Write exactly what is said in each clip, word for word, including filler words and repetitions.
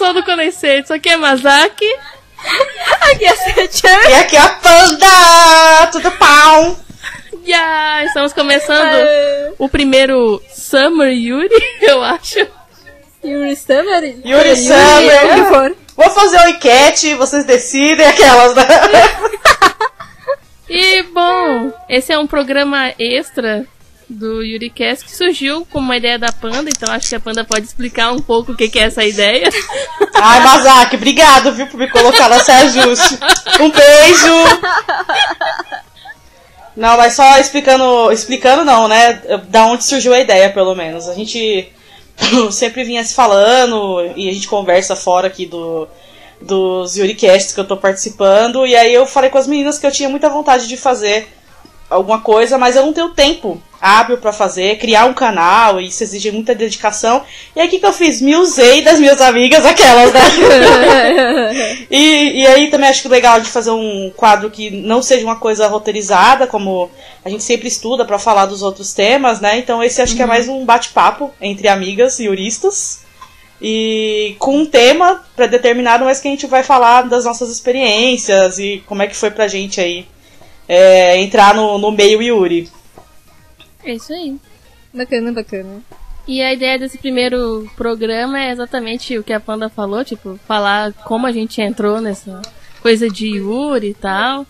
pessoal do Conhecer, isso aqui é Masaki. Aqui é Sechan. E aqui é a Panda! Tudo pau! Yeah, estamos começando é. o primeiro Summer Yuri, eu acho. Yuri Summer? Yuri, Yuri Summer. Yuri, for. Vou fazer uma enquete, vocês decidem aquelas, né? E, bom, esse é um programa extra do YuriCast que surgiu como uma ideia da Panda, então acho que a Panda pode explicar um pouco o que, que é essa ideia. Ai, Masaki, obrigado, viu, por me colocar nessa ajuste. Um beijo! Não, mas só explicando, explicando não, né, da onde surgiu a ideia, pelo menos. A gente sempre vinha se falando e a gente conversa fora aqui do, dos YuriCasts que eu tô participando, e aí eu falei com as meninas que eu tinha muita vontade de fazer alguma coisa, mas eu não tenho tempo hábil pra fazer, criar um canal, e isso exige muita dedicação. E aí o que, que eu fiz? Me usei das minhas amigas, aquelas, né? e, e aí também acho que legal de fazer um quadro que não seja uma coisa roteirizada, como a gente sempre estuda pra falar dos outros temas, né? Então esse acho uhum. que é mais um bate-papo entre amigas e juristas. E com um tema pré-determinado, mas que a gente vai falar das nossas experiências e como é que foi pra gente aí é, entrar no, no meio Yuri. É isso aí. Bacana, bacana. E a ideia desse primeiro programa é exatamente o que a Panda falou, tipo, falar como a gente entrou nessa coisa de Yuri e tal.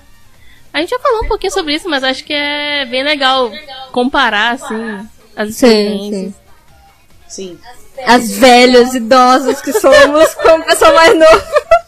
A gente já falou um pouquinho sobre isso, mas acho que é bem legal comparar, assim, as experiências. Sim, sim. sim. As velhas idosas que somos com o pessoal mais novo.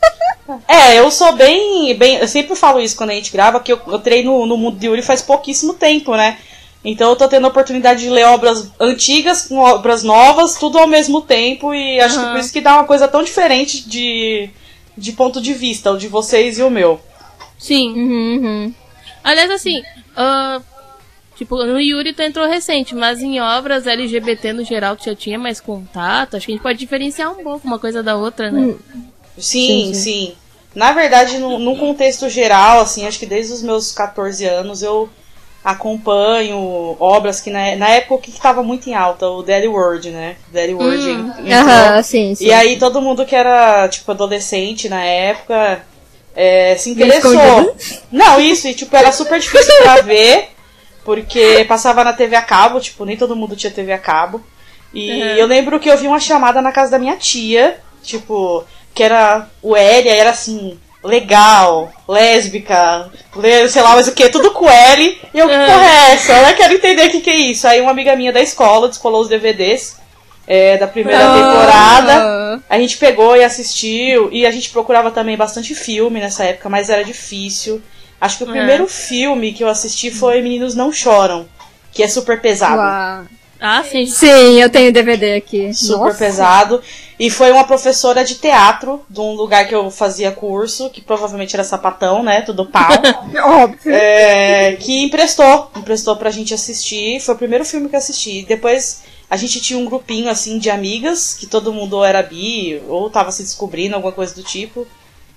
É, eu sou bem, bem... Eu sempre falo isso quando a gente grava, que eu, eu treino no mundo de Yuri faz pouquíssimo tempo, né? Então eu tô tendo a oportunidade de ler obras antigas com obras novas, tudo ao mesmo tempo, e acho uhum. que por isso que dá uma coisa tão diferente de, de ponto de vista, o de vocês e o meu. Sim. Uhum, uhum. Aliás, assim, uh, tipo, no Yuri tu entrou recente, mas em obras L G B T no geral tu já tinha mais contato, acho que a gente pode diferenciar um pouco uma coisa da outra, né? Sim, sim. sim. sim. Na verdade, no, num contexto geral, assim, acho que desde os meus catorze anos eu acompanho obras que na, na época que estava muito em alta, o Daily World, né? Daily World. Hum, aham, sim, sim. E aí todo mundo que era, tipo, adolescente na época é, se interessou. Não, isso, e tipo, era super difícil pra ver, porque passava na T V a cabo, tipo, nem todo mundo tinha T V a cabo. E uhum. eu lembro que eu vi uma chamada na casa da minha tia, tipo, que era o L, aí era assim... legal, lésbica, sei lá, mas o que, tudo com L, e eu, que porra é essa? Eu quero entender o que, que é isso. Aí uma amiga minha da escola descolou os D V Ds é, da primeira ah. temporada, a gente pegou e assistiu, e a gente procurava também bastante filme nessa época, mas era difícil. Acho que o primeiro é. filme que eu assisti foi Meninos Não Choram, que é super pesado. Uau. Ah, sim. Sim, eu tenho D V D aqui. Super Nossa. pesado. E foi uma professora de teatro, de um lugar que eu fazia curso, que provavelmente era sapatão, né? Tudo pau. Óbvio. É, que emprestou. Emprestou pra gente assistir. Foi o primeiro filme que eu assisti. Depois a gente tinha um grupinho, assim, de amigas, que todo mundo era bi, ou tava se descobrindo, alguma coisa do tipo.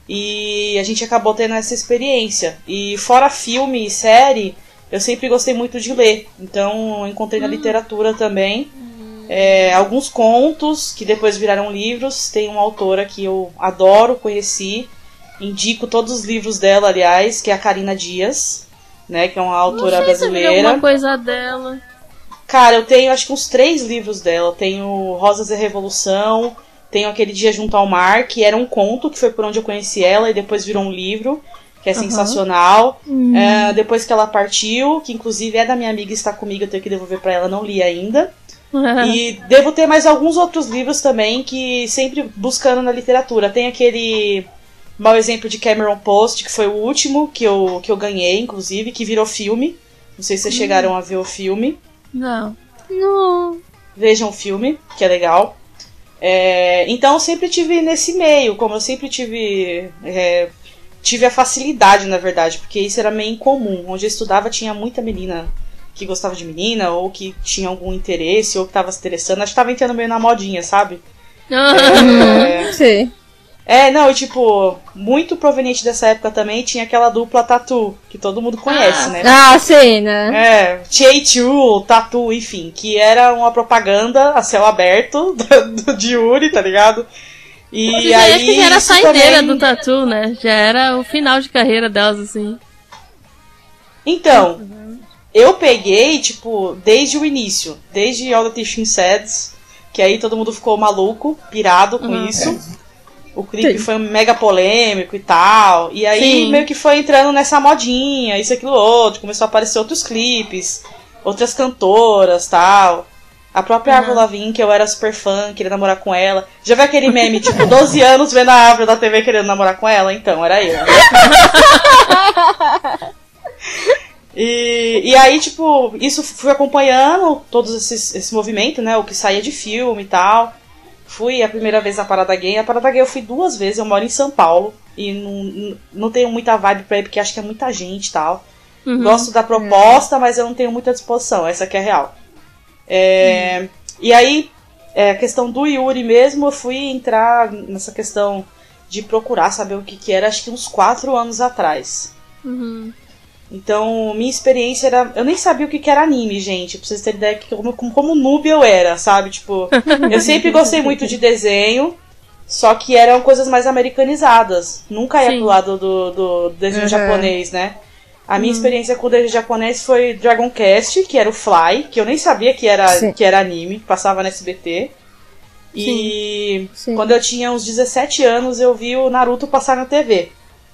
E a gente acabou tendo essa experiência. E fora filme e série... eu sempre gostei muito de ler, então encontrei na literatura também é, alguns contos que depois viraram livros. Tem uma autora que eu adoro, conheci, indico todos os livros dela, aliás, que é a Carina Dias, né, que é uma autora Não sei brasileira. Se alguma coisa dela. Cara, eu tenho acho que uns três livros dela. Tenho Rosas e Revolução, tenho Aquele Dia Junto ao Mar, que era um conto, que foi por onde eu conheci ela, e depois virou um livro. Que é uhum. sensacional. Uhum. É, depois que ela partiu, que inclusive é da minha amiga e está comigo, eu tenho que devolver pra ela, não li ainda. Uhum. E devo ter mais alguns outros livros também, que sempre buscando na literatura. Tem aquele mau exemplo de Cameron Post, que foi o último que eu, que eu ganhei, inclusive, que virou filme. Não sei se vocês uhum. chegaram a ver o filme. Não. Não. Vejam o filme, que é legal. É, então eu sempre tive nesse meio, como eu sempre tive... É, tive a facilidade, na verdade, porque isso era meio incomum. Onde eu estudava tinha muita menina que gostava de menina, ou que tinha algum interesse, ou que tava se interessando. Acho que tava entrando meio na modinha, sabe? É, sim. É, não, e tipo, muito proveniente dessa época também tinha aquela dupla Tatu, que todo mundo conhece, ah, né? Ah, sim, né? É, Cheichu, Tatu, enfim, que era uma propaganda a céu aberto do, do, de Yuri, tá ligado? E já, aí, acho que já era a isso saideira também... do Tatu, né? Já era o final de carreira delas, assim. Então, eu peguei, tipo, desde o início. Desde All the Teaching Sads, que aí todo mundo ficou maluco, pirado com Uhum. isso. O clipe Sim. foi mega polêmico e tal. E aí Sim. meio que foi entrando nessa modinha, isso, aquilo, outro. Começou a aparecer outros clipes, outras cantoras e tal. A própria Uhum. Avril Lavigne, que eu era super fã, queria namorar com ela. Já viu aquele meme, tipo, doze anos vendo a Avril da T V querendo namorar com ela? Então, era eu. E, e aí, tipo, isso fui acompanhando todos esses, esse movimento, né? O que saía de filme e tal. Fui a primeira vez na Parada Gay. A Parada Gay eu fui duas vezes, eu moro em São Paulo. E não, não tenho muita vibe pra ir, porque acho que é muita gente e tal. Uhum. Gosto da proposta, mas eu não tenho muita disposição, essa que é a real. É, uhum. E aí, é, a questão do Yuri mesmo, eu fui entrar nessa questão de procurar saber o que, que era, acho que uns quatro anos atrás. Uhum. Então, minha experiência era... Eu nem sabia o que, que era anime, gente. Pra vocês terem ideia de como, como, como noob eu era, sabe? Tipo, eu sempre gostei muito de desenho, só que eram coisas mais americanizadas. Nunca ia Sim. pro lado do, do desenho Uhum. japonês, né? A minha Uhum. experiência com o desenho japonês foi Dragon Quest, que era o Fly, que eu nem sabia que era, que era anime, passava na S B T. E Sim. quando eu tinha uns dezessete anos, eu vi o Naruto passar na T V.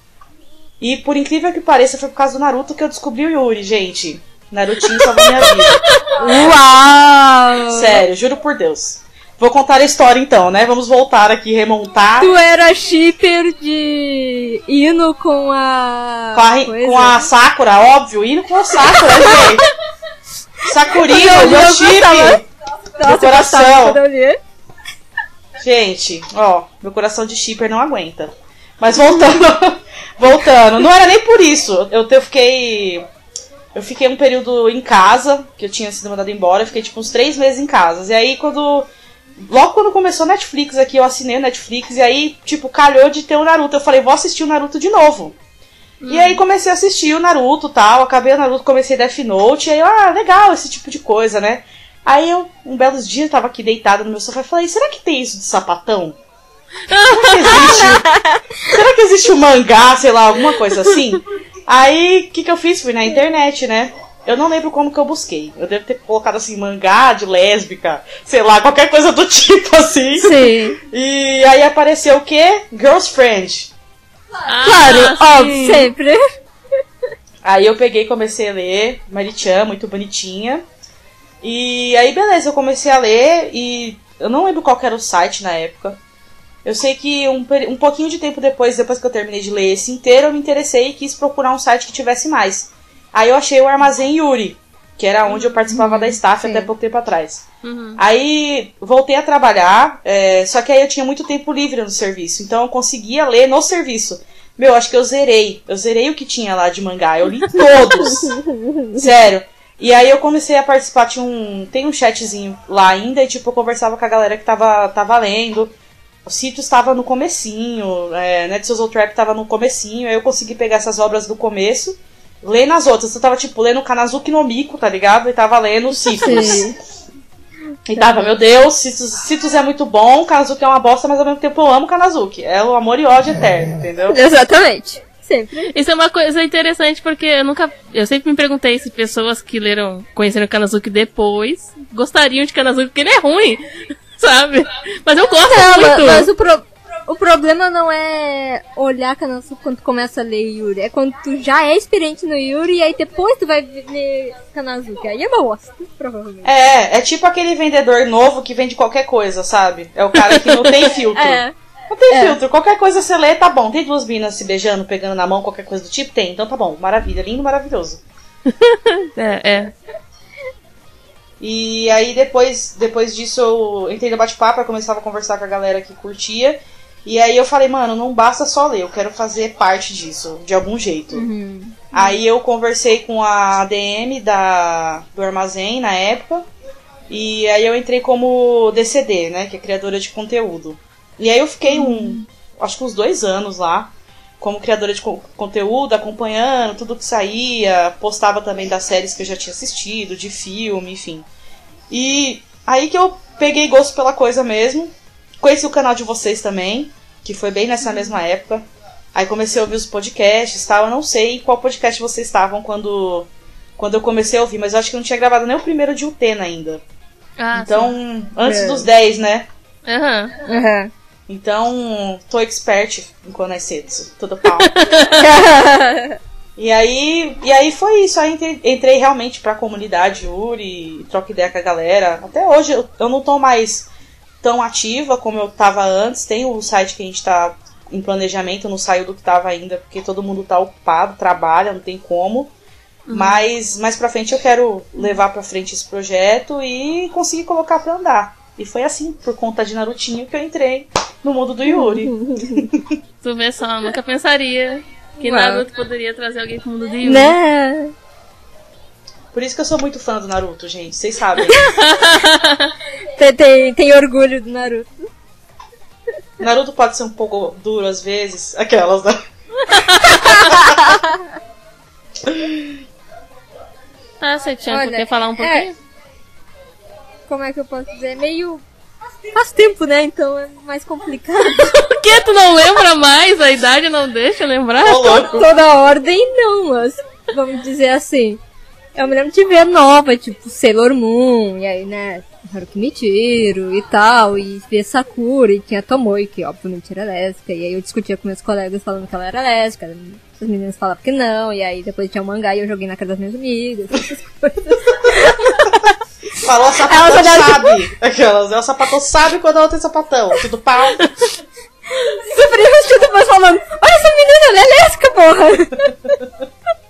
E por incrível que pareça, foi por causa do Naruto que eu descobri o Yuri, gente. Narutinho salvou minha vida. Uau! Sério, juro por Deus. Vou contar a história então, né? Vamos voltar aqui, remontar. Tu era shipper de Ino com a... Com a, coisa. com a Sakura, óbvio. Indo com a Sakura, gente. Sakurino, Eu- meu eu chip. gostava. Meu Nossa, coração. eu gostava quando eu li. Gente, ó, meu coração de shipper não aguenta. Mas voltando, voltando, não era nem por isso. Eu, eu fiquei. Eu fiquei um período em casa, que eu tinha sido mandada embora, eu fiquei tipo uns três meses em casa. E aí quando. Logo quando começou a Netflix aqui, eu assinei o Netflix, e aí, tipo, calhou de ter o Naruto. Eu falei, vou assistir o Naruto de novo. Hum. E aí comecei a assistir o Naruto e tal, acabei o Naruto, comecei Death Note, e aí, ah, legal esse tipo de coisa, né? Aí eu, um belo dia, eu tava aqui deitada no meu sofá e falei, será que tem isso de sapatão? Será que existe, será que existe um mangá, sei lá, alguma coisa assim? Aí, o que que eu fiz? Fui na internet, né? Eu não lembro como que eu busquei. Eu devo ter colocado assim, mangá de lésbica, sei lá, qualquer coisa do tipo assim. Sim. E aí apareceu o quê? Girls Friend. Ah, Claro, sim. óbvio, sempre. Aí eu peguei e comecei a ler, Marichan, muito bonitinha. E aí beleza, eu comecei a ler e eu não lembro qual que era o site na época. Eu sei que um, um pouquinho de tempo depois, depois que eu terminei de ler esse inteiro, eu me interessei e quis procurar um site que tivesse mais. Aí eu achei o Armazém Yuri, que era onde eu participava Uhum, da staff sim. até pouco tempo atrás. Uhum. Aí voltei a trabalhar, é, só que aí eu tinha muito tempo livre no serviço, então eu conseguia ler no serviço. Meu, acho que eu zerei. Eu zerei o que tinha lá de mangá, eu li todos. Sério. E aí eu comecei a participar, tinha um, tem um chatzinho lá ainda, e tipo, eu conversava com a galera que tava, tava lendo. O Cito estava no comecinho, é, Net Soul Trap estava no comecinho, aí eu consegui pegar essas obras do começo, ler nas outras. Eu tava, tipo, lendo Kanazuki no Miko, tá ligado? E tava lendo Citus. Sim. E tava, meu Deus, Citus, Citus é muito bom, Kanazuki é uma bosta, mas ao mesmo tempo eu amo Kanazuki. É o amor e ódio eterno, entendeu? Exatamente. Sempre. Isso é uma coisa interessante porque eu nunca. Eu sempre me perguntei se pessoas que leram, conheceram Kanazuki depois gostariam de Kanazuki, porque ele é ruim, sabe? Mas eu gosto Não, muito. mas o, pro, o problema não é olhar Kanazuki quando tu começa a ler Yuri. É quando tu já é experiente no Yuri e aí depois tu vai ler Kanazuki. Aí é uma bosta, provavelmente. É, é tipo aquele vendedor novo que vende qualquer coisa, sabe? É o cara que não tem filtro. É. Não tem É. filtro, qualquer coisa você lê, tá bom. Tem duas minas se beijando, pegando na mão, qualquer coisa do tipo? Tem, então tá bom. Maravilha, lindo, maravilhoso. É, é. E aí depois, depois disso eu entrei no bate-papo, eu começava a conversar com a galera que curtia. E aí eu falei, mano, não basta só ler, eu quero fazer parte disso, de algum jeito. Uhum. Aí eu conversei com a A D M da, do Armazém na época. E aí eu entrei como D C D, né, que é criadora de conteúdo. E aí eu fiquei um, acho que uns dois anos lá, como criadora de co- conteúdo, acompanhando tudo que saía, postava também das séries que eu já tinha assistido, de filme, enfim. E aí que eu peguei gosto pela coisa mesmo, conheci o canal de vocês também, que foi bem nessa mesma época. Aí comecei a ouvir os podcasts e tal. Eu não sei qual podcast vocês estavam quando, quando eu comecei a ouvir, mas eu acho que eu não tinha gravado nem o primeiro de Utena ainda. Ah, então, sim. Antes é. dos dez, né? Aham. Uhum. Uhum. Então, tô expert em Konosetsu. Tudo pau. E aí, e aí foi isso. Aí entrei, entrei realmente pra comunidade Yuri, troco ideia com a galera. Até hoje eu, eu não tô mais tão ativa como eu tava antes. Tem o site que a gente tá em planejamento, não saiu do que tava ainda, porque todo mundo tá ocupado, trabalha, não tem como. Uhum. Mas mais pra frente eu quero levar pra frente esse projeto e conseguir colocar pra andar. E foi assim, por conta de Narutinho, que eu entrei no mundo do Yuri. Tu vê só, eu nunca pensaria que Uau. Naruto poderia trazer alguém pro mundo do Yuri. Né? Por isso que eu sou muito fã do Naruto, gente. Vocês sabem. tem, tem, tem orgulho do Naruto. Naruto pode ser um pouco duro às vezes. Aquelas, né? Ah, você tinha Olha, que falar um pouquinho? É... Como é que eu posso dizer? Meio... Faz tempo, né? Então é mais complicado. Por que tu não lembra mais? A idade não deixa lembrar? Tô louco. Toda a ordem não, mas vamos dizer assim. Eu me lembro de ver nova, tipo Sailor Moon, e aí, né, Haruki Michiro e tal, e ver Sakura, e tinha Tomoe, que obviamente era lésbica, e aí eu discutia com meus colegas falando que ela era lésbica, as meninas falavam que não, e aí depois tinha o mangá e eu joguei na casa das minhas amigas, essas coisas. Falou, a sapatão sabe. Aquelas, é o sapatão sabe quando ela tem sapatão. Tudo pau. Super investido depois falando, olha essa menina, ela é lésbica, porra.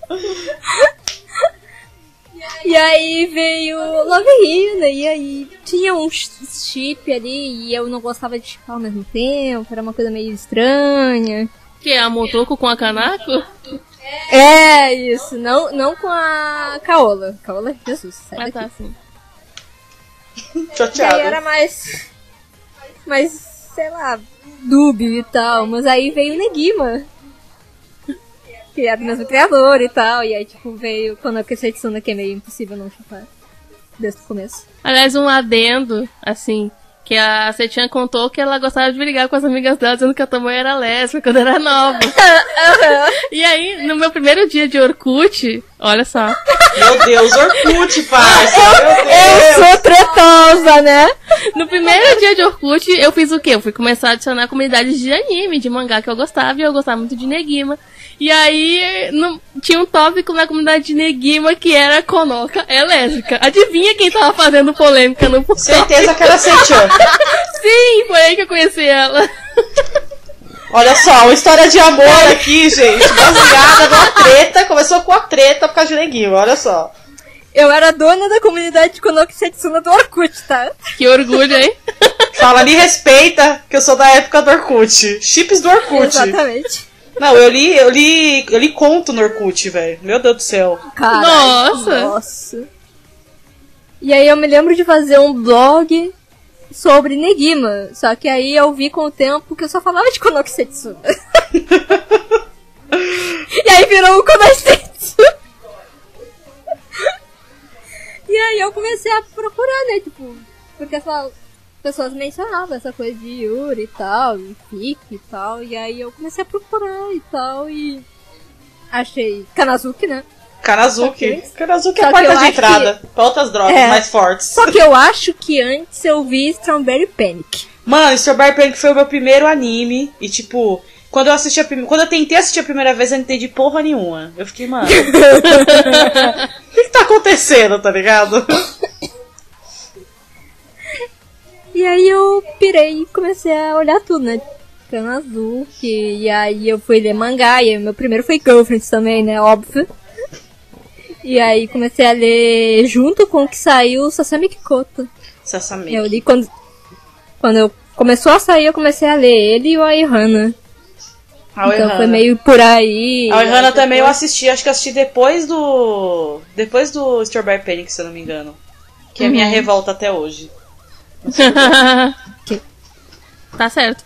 E aí veio Love Hina, e aí tinha um chip ali, e eu não gostava de chipar ao mesmo tempo, era uma coisa meio estranha. Que é a Motoko com a Kanako? É, isso, não, não com a Kaola. Kaola é Jesus, sai ah, daqui. Tá, sim. Chateada. E aí era mais, mais, sei lá, dúbio e tal, mas aí veio o Negima, que era do mesmo criador e tal, e aí tipo veio quando a Tsuna, que é meio impossível não chupar desde o começo. Aliás, um adendo, assim, que a Sechan contou que ela gostava de brigar com as amigas dela, dizendo que a Tomoe era lésbica quando era nova. Uhum. E aí, no meu primeiro dia de Orkut, olha só. Meu Deus, Orkut, parça! Eu, eu sou tretosa, né? No primeiro dia de Orkut, eu fiz o quê? Eu fui começar a adicionar comunidades de anime, de mangá que eu gostava, e eu gostava muito de Negima. E aí, no, tinha um tópico na comunidade de Negima que era Konoka é lésbica. Adivinha quem tava fazendo polêmica no tópico? Certeza que era Sechan. Sim, foi aí que eu conheci ela. Olha só, uma história de amor aqui, gente, baseada numa treta. Começou com a treta por causa de Negima, olha só. Eu era dona da comunidade de Konoka Setsuna do Orkut, tá? Que orgulho, hein? Fala, me respeita, que eu sou da época do Orkut. Chips do Orkut. Exatamente. Não, eu li, eu li, eu li conto no Orkut, velho. Meu Deus do céu. Caralho, nossa. Nossa. E aí eu me lembro de fazer um blog sobre Negima. Só que aí eu vi com o tempo que eu só falava de Konoka Setsuna. E aí virou o Konosetsu. E aí eu comecei a procurar, né, tipo, porque as pessoas mencionavam essa coisa de Yuri e tal, e Fic e tal, e aí eu comecei a procurar e tal, e achei Kanazuki, né? Kanazuki. Kanazuki é a porta de entrada que... pra outras drogas é. mais fortes. Só que eu acho que antes eu vi Strawberry Panic. Mano, Strawberry Panic foi o meu primeiro anime, e tipo... Quando eu assisti a prim... Quando eu tentei assistir a primeira vez, eu não entendi porra nenhuma. Eu fiquei, mano... O que, que tá acontecendo, tá ligado? E aí eu pirei e comecei a olhar tudo, né? Kanazuki, e aí eu fui ler mangá, e aí meu primeiro foi Girlfriends também, né? Óbvio. E aí comecei a ler junto com o que saiu Sasami Kikoto. Sasami. Eu li quando... Quando eu... começou a sair, eu comecei a ler ele e o Aihana. A então foi meio por aí. A Aihana também eu assisti, acho que eu assisti depois do... Depois do Strawberry Panic, se eu não me engano. Que é a minha revolta até hoje. Que... Tá certo.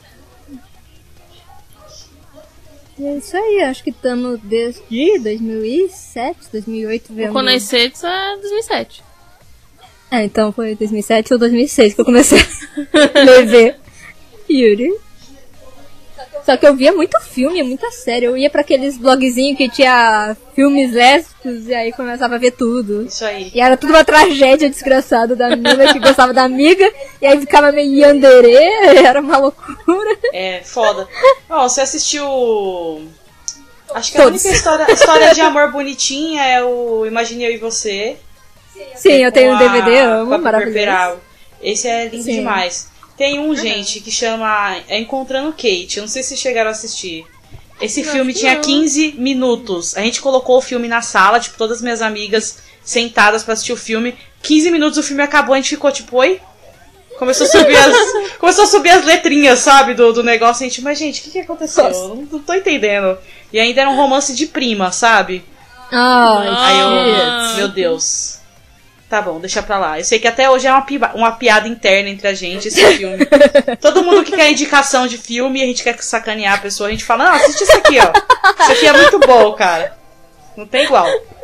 E é isso aí, acho que estamos desde dois mil e sete, dois mil e oito vendo... O Konosetsu é dois mil e sete. É, então foi dois mil e sete ou dois mil e seis que eu comecei a ver. Yuri. Só que eu via muito filme, muita série. Eu ia pra aqueles blogzinhos que tinha filmes lésbicos e aí começava a ver tudo. Isso aí. E era tudo uma tragédia desgraçada da menina que gostava da amiga. E aí ficava meio yandere, era uma loucura. É, foda. Ó, você assistiu... Acho que a Todos. única história, história de amor bonitinha é o Imagine Eu e Você. Sim, eu tenho um Com D V D, a- amo, com a Piper maravilhoso. Perabo. Esse é lindo Sim. demais. Tem um, gente, que chama é Encontrando Kate. Eu não sei se chegaram a assistir. Esse filme tinha quinze minutos. A gente colocou o filme na sala, tipo, todas as minhas amigas sentadas pra assistir o filme. quinze minutos o filme acabou, a gente ficou tipo, oi? Começou a subir as, começou a subir as letrinhas, sabe, do, do negócio. A gente, mas gente, o que, que aconteceu? Eu não, não tô entendendo. E ainda era um romance de prima, sabe? Ai, Aí eu, shit. meu Deus. Tá bom, deixa pra lá. Eu sei que até hoje é uma, pi- uma piada interna entre a gente, esse filme. Todo mundo que quer indicação de filme, a gente quer sacanear a pessoa, a gente fala, não, assiste isso aqui, ó. Isso aqui é muito bom, cara. Não tem igual.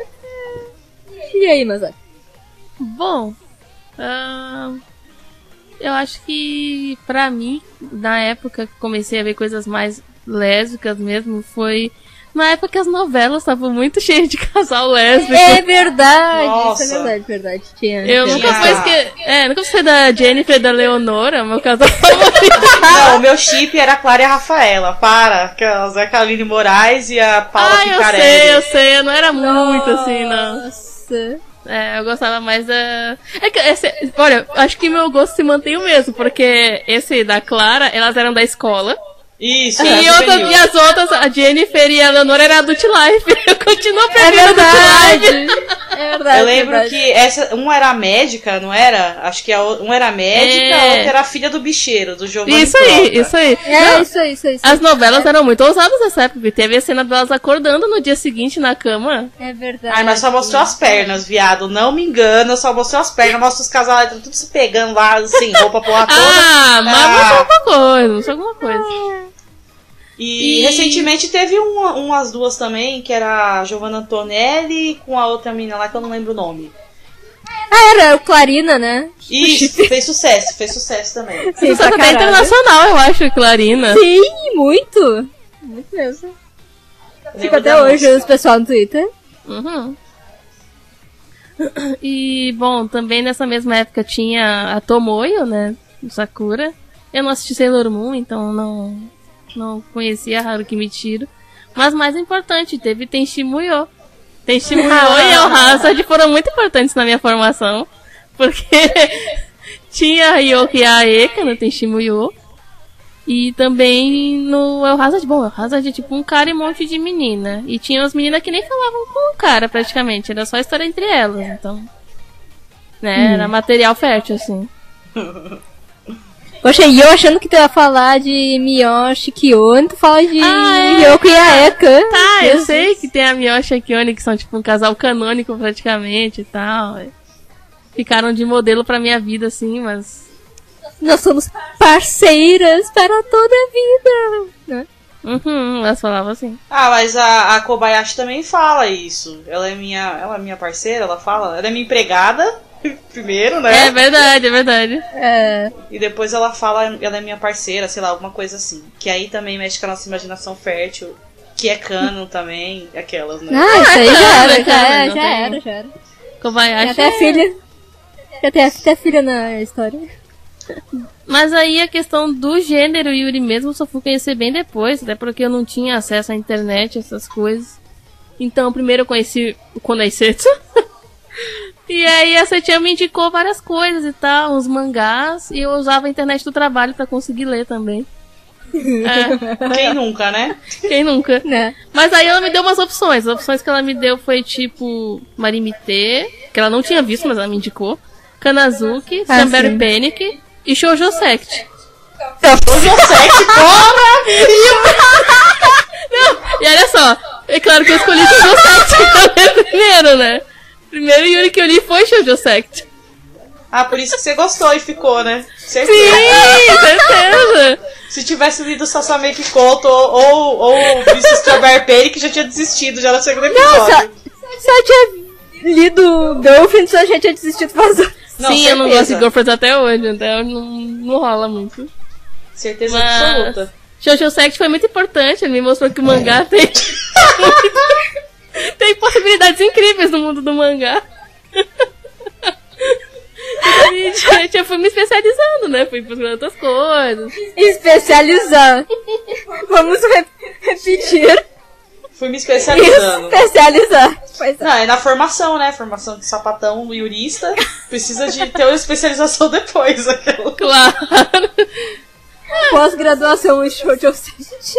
E aí, Mazak? Bom, ahn, eu acho que pra mim, na época que comecei a ver coisas mais lésbicas mesmo, foi na época que as novelas estavam muito cheias de casal lésbico. É verdade, Nossa. isso é verdade, verdade. Tinha. Eu tinha. nunca fui esque... É, nunca fui da Jennifer e da Leonora, meu casal favorito. Não, o meu chip era a Clara e a Rafaela. Para. Aquelas, a Kaline Moraes e a Paula Ah, eu Picarelli. sei, eu sei, eu não era muito assim, não. Nossa. É, eu gostava mais da... É que esse... Olha, acho que meu gosto se mantém o mesmo, porque esse da Clara, elas eram da escola. Isso, E, era outras, juvenil. e as outras, a Jennifer e a Leonora era Adult Life. Eu continuo É preferindo Adult verdade. Life. É verdade. Eu lembro verdade. que essa, um era médica, não era? Acho que a, o- um era médica, É. a outra era a filha do bicheiro, do Giovanni Isso aí, Prota. isso aí. É, Não, isso aí, isso aí. Isso as aí. novelas eram muito ousadas nessa época, porque teve a cena delas acordando no dia seguinte na cama. É verdade. Ai, mas só mostrou as pernas, viado. Não me engana, só mostrou as pernas. Mostra os casais tudo se pegando lá, assim, roupa porra toda. Ah, mas Ah. mostrou alguma coisa, mostrou alguma coisa. E, E- recentemente teve uma, umas duas também, que era a Giovanna Antonelli com a outra menina lá que eu não lembro o nome. Ah, era o Clarina, né? Isso, fez sucesso, fez sucesso também. Sim, Só que pra até caralho. internacional, eu acho, Clarina. Sim, muito. Muito mesmo. Lembro Fica até da hoje moça. os pessoal no Twitter. Uhum. E, bom, também nessa mesma época tinha a Tomoyo, né? do Sakura. Eu não assisti Sailor Moon, então não, não conhecia Haruki Michiro. Mas mais importante, teve Tenchi Muyo. Tenchi Muyo e El Hazard foram muito importantes na minha formação. Porque tinha a Ryoki e a Eka no Tenchi Muyo. E também no El Hazard, bom, El Hazard é tipo um cara e um monte de menina. E tinha as meninas que nem falavam com o cara praticamente, era só história entre elas, então. Né, era material fértil, assim. Poxa, e eu achando que tu ia falar de Miyoshi Kione, tu fala de Ah, é? Ryoko e a Eka. Tá, eu Jesus. sei que tem a Miyoshi e a Kione, que são tipo um casal canônico praticamente e tal. Ficaram de modelo pra minha vida, assim, mas. Nós somos parceiras para toda a vida. Né? Uhum, elas falavam assim. Ah, mas a, a Kobayashi também fala isso. Ela é minha, ela é minha parceira, ela fala. Ela é minha empregada, primeiro, né? É verdade, é verdade. É, E depois ela fala, ela é minha parceira, sei lá, alguma coisa assim. Que aí também mexe com a nossa imaginação fértil. Que é canon também, aquelas, né? ah, isso aí Ah, já era, cara, já, era, não já tem- era, já era. Tem Kobayashi. até é- filha. Já tem até filha na história. Mas aí a questão do gênero Yuri mesmo eu só fui conhecer bem depois, até porque eu não tinha acesso à internet, essas coisas. Então primeiro eu conheci o Konaisetsu. E aí a Setia me indicou várias coisas e tal, uns mangás, e eu usava a internet do trabalho pra conseguir ler também. É, Quem nunca, né? quem nunca? Né? Mas aí ela me deu umas opções. As opções que ela me deu foi tipo Marimite, que ela não tinha visto, mas ela me indicou. Kanazuki, Ah, Sunberry sim. Panic e Shoujo Sect. Hoje eu sei que porra! E olha só, é claro que eu escolhi Shoujo Sect também primeiro, né? Primeiro Yuri que eu li foi Shoujo Sect. Ah, por isso que você gostou e ficou, né? Certeza. Sim, certeza. Se tivesse lido Sasame Kikoto ou, ou, ou visto Strawberry Panic, já tinha desistido já no segundo episódio. Se eu tinha lido Girlfriends, eu já tinha desistido faz Não, Sim, eu não certeza. gosto de Girlfriends até hoje, então não, não rola muito. Certeza Mas... absoluta. Jojo Sect foi muito importante, ele me mostrou que o mangá tem... tem possibilidades incríveis no mundo do mangá. E, gente, eu fui me especializando, né? Fui procurando outras coisas. Especializar. Vamos re- repetir. Fui me especializando. Especializar. Pois é. Não, é na formação, né? Formação de sapatão jurista. Precisa de ter uma especialização depois. Aquela. Claro. Pós-graduação em Shoujo Sect.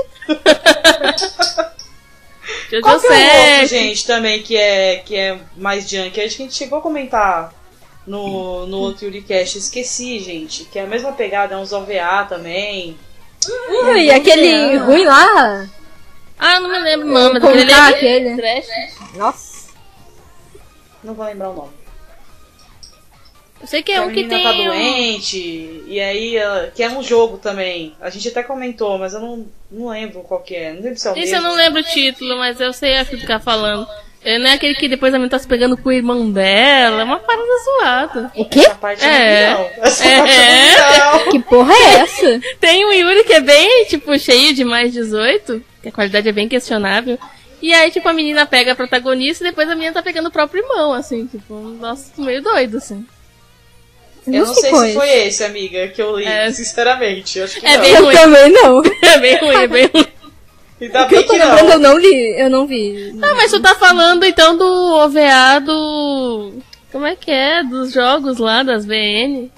Jojo Qual que é o outro, Sect. gente, também, que é, que é mais junk? Acho que a gente chegou a comentar no, no outro Yuricast. Esqueci, gente. Que é a mesma pegada, é uns O V A também. Ui, aquele ruim lá. Ah, não me lembro o nome Contar daquele. aquele. Trash. Nossa. Não vou lembrar o nome. Eu sei que Que é a um que menina tem. tá um- doente, e aí, ela- que é um jogo também. A gente até comentou, mas eu não, não lembro qual que é. Não lembro se é o Isso eu mesmo. não lembro o título, mas eu sei acho que ficar falando. É, não é aquele que depois a menina tá se pegando com o irmão dela. É uma parada zoada. O quê? Essa parte eu É. não vi, não. Essa É. parte eu não vi, não. Que porra é essa? Tem um Yuri que é bem, tipo, cheio de mais dezoito, que a qualidade é bem questionável. E aí, tipo, a menina pega a protagonista e depois a menina tá pegando o próprio irmão, assim, tipo, nossa, meio doido, assim. Eu não sei se foi esse, amiga, que eu li, É. sinceramente. Acho que É não. bem Eu ruim. também não. É bem ruim, é bem ruim. Ainda O que bem eu tô que lembrando, eu não. não li. Eu não vi. Ah, mas tu tá falando então do O V A do. Como é que é? Dos jogos lá, das V N.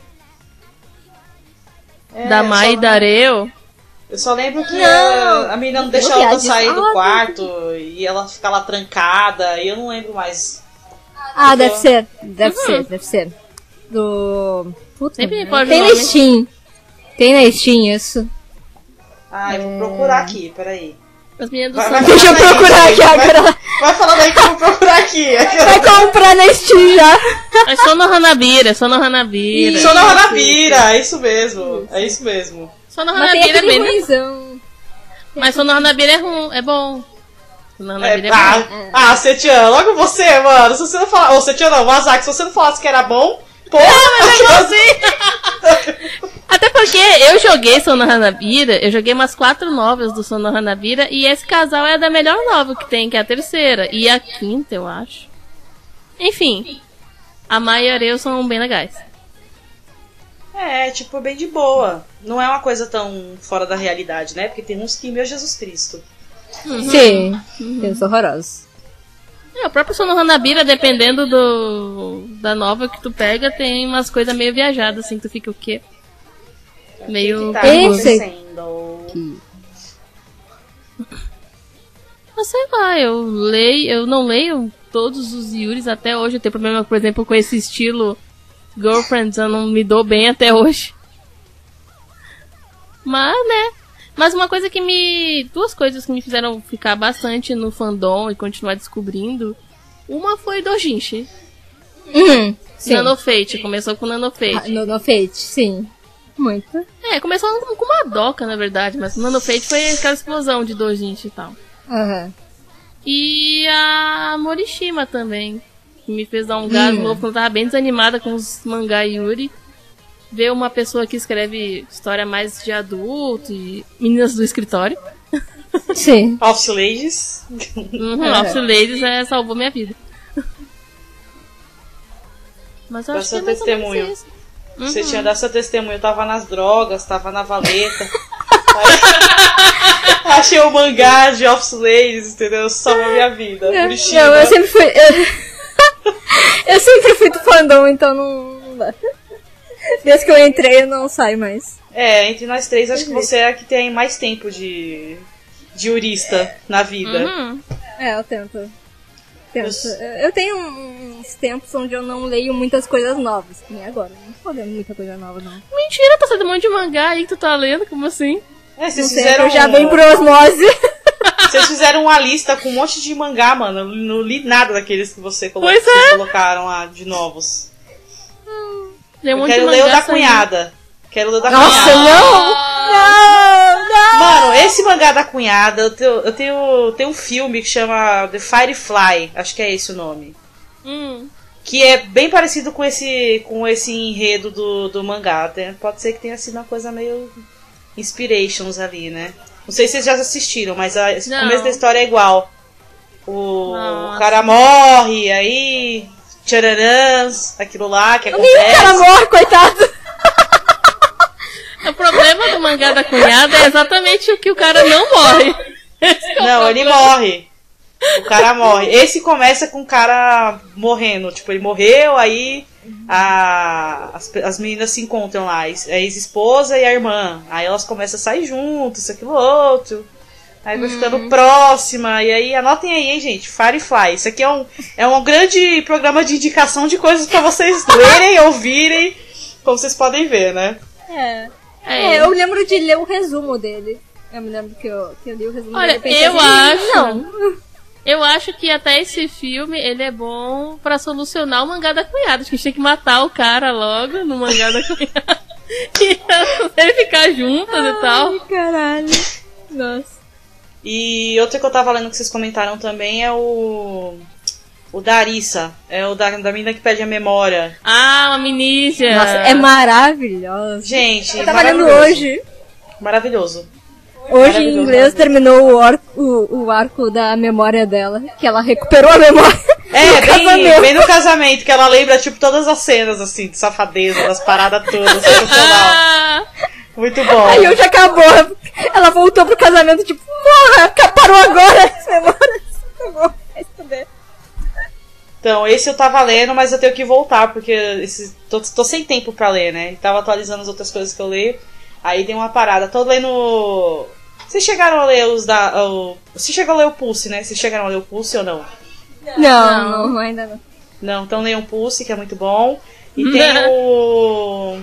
É, da eu Mai só e da Areu. Eu só lembro que Não. a, a menina não deixa Não, ela viagem. sair do Ah, quarto e ela fica lá trancada, e eu não lembro mais. Ah, Eu deve tô- ser. Deve Uhum. ser, deve ser. Do. Puta, Sempre me né? foge Tem o na nome. Steam. Tem na Steam isso. Ah, eu vou procurar aqui, peraí. As meninas do Vai, Samba. vai Deixa eu falando aí, procurar aqui gente, vai- agora. Vai falando aí que eu vou procurar aqui. Vai comprar na Steam já. É Sono Hanabira, Sono Hanabira. Sono Hanabira, é isso mesmo. É isso mesmo. Sono Mas tem Hanabira é aquele bem. ruimzão. Mas Sono Hanabira é, rum, é bom. Sono É, Hanabira é, bom. ah, ah, Setian, logo você, mano. Se você não falar. Ô, Setian não, Mazak, se você não falasse que era bom, porra, mas é assim. Até porque eu joguei Sono Hanabira, eu joguei umas quatro novels do Sono Hanabira e esse casal é da melhor novel que tem, que é a terceira. E a quinta, eu acho. Enfim, a Mai e a Areu são bem legais. É, tipo, bem de boa. Não é uma coisa tão fora da realidade, né? Porque tem uns que, meu Jesus Cristo. Sim. Tem os horrorosos. É, o próprio Sono Hanabira, dependendo do da novel que tu pega, tem umas coisas meio viajadas, assim, que tu fica o quê? Meio... O que tá Esse- acontecendo? Mas sei lá, eu leio, eu não leio todos os Yuris até hoje. Eu tenho problema, por exemplo, com esse estilo Girlfriends, eu não me dou bem até hoje. Mas, né? Mas uma coisa que me... Duas coisas que me fizeram ficar bastante no fandom e continuar descobrindo. Uma foi Dojinshi. Hum, sim. Nanofate, começou com Ah, Nanofate. no, no Fate, sim. Muito. É, começou com com uma doca, na verdade, mas Nanofate foi aquela explosão de Dojinshi e tal. Aham. E a Morishima também, que me fez dar um gás Hum. novo quando eu tava bem desanimada com os mangá Yuri. Ver uma pessoa que escreve história mais de adulto e meninas do escritório. Sim. Office Ladies. Uhum, É. Office Ladies é, salvou minha vida. Mas eu Dá acho que é seu mais ou menos testemunho. isso. Você Uhum. tinha dado seu testemunho. Eu tava nas drogas, tava na valeta. Achei o mangá de Office Ladies, entendeu? Salvou minha vida. Não, Morishima. eu sempre fui. Eu, eu sempre fui do fandom, então não, não dá. Desde que eu entrei, eu não saio mais. É, entre nós três, acho que você é a que tem mais tempo de, de jurista na vida. Uhum. É, eu tento. tento. Eu tenho uns tempos onde eu não leio muitas coisas novas. Que nem agora. Não tô lendo muita coisa nova, não. Mentira, tá saindo um monte de mangá aí que tu tá lendo, como assim? É, Não vocês sei, fizeram, eu já vem por osmose. vocês fizeram uma lista com um monte de mangá, mano. Eu não li nada daqueles que você colocou, Pois é. vocês colocaram lá de novos. Tem um Eu monte quero de ler o mangá da saindo. cunhada. Quero ler o da Nossa, cunhada. não! Não, não! Mano, esse mangá da cunhada, eu tenho, eu tenho, tem um filme que chama The Firefly, acho que é esse o nome. Hum. Que é bem parecido com esse, com esse enredo do, do mangá. Tem- pode ser que tenha sido uma coisa meio inspirations ali, né? Não sei se vocês já assistiram, mas a, esse Não. começo da história é igual. O, Nossa. o cara morre, aí... Tchararãs, aquilo lá que Nem o cara acontece. morre, coitado. O problema do mangá da cunhada é exatamente o que o cara não morre. Esse é o Não, ele problema. morre. O cara morre. Esse começa com o cara morrendo. Tipo, ele morreu, aí a, as, as meninas se encontram lá. A ex-esposa e a irmã. Aí elas começam a sair juntas, isso, aquilo, outro. Aí vai ficando próxima. E aí, anotem aí, hein, gente. Firefly. Isso aqui é um, é um grande programa de indicação de coisas pra vocês lerem, ouvirem. Como vocês podem ver, né? É. É. É, eu lembro de ler o resumo dele. Eu me lembro que eu, que eu li o resumo Olha, dele. pensei eu assim, acho- Não. Eu acho que até esse filme ele é bom pra solucionar o mangá da cunhada. Acho que a gente tem que matar o cara logo no mangá da cunhada. E ele ficar juntas e tal. Ai, caralho. Nossa. E outra que eu tava lendo que vocês comentaram também é o. O da Arissa. É o da, da menina que pede a memória. Ah, uma minícia. Nossa, é maravilhoso. Gente, Eu tava lendo maravilhoso. hoje. Maravilhoso. Hoje em Maravilhoso, inglês maravilhoso. terminou o, ar- o, o arco da memória dela. Que ela recuperou a memória. É, no bem, casamento. bem no casamento, que ela lembra, tipo, todas as cenas, assim, de safadeza, das paradas todas, sensacional. Ah, Muito bom. Aí hoje acabou. Ela voltou pro casamento, tipo, porra, parou agora as memórias. Acabou. Vai estudar. Então, esse eu tava lendo, mas eu tenho que voltar, porque esse, tô, tô sem tempo pra ler, né? Tava atualizando as outras coisas que eu leio. Aí dei uma parada. Tô lendo. Vocês chegaram a ler os da. O... Você chegou a ler o Pulse, né? Vocês chegaram a ler o Pulse ou não? Não, não, ainda não. Não, então leiam Pulse, que é muito bom. E tem o.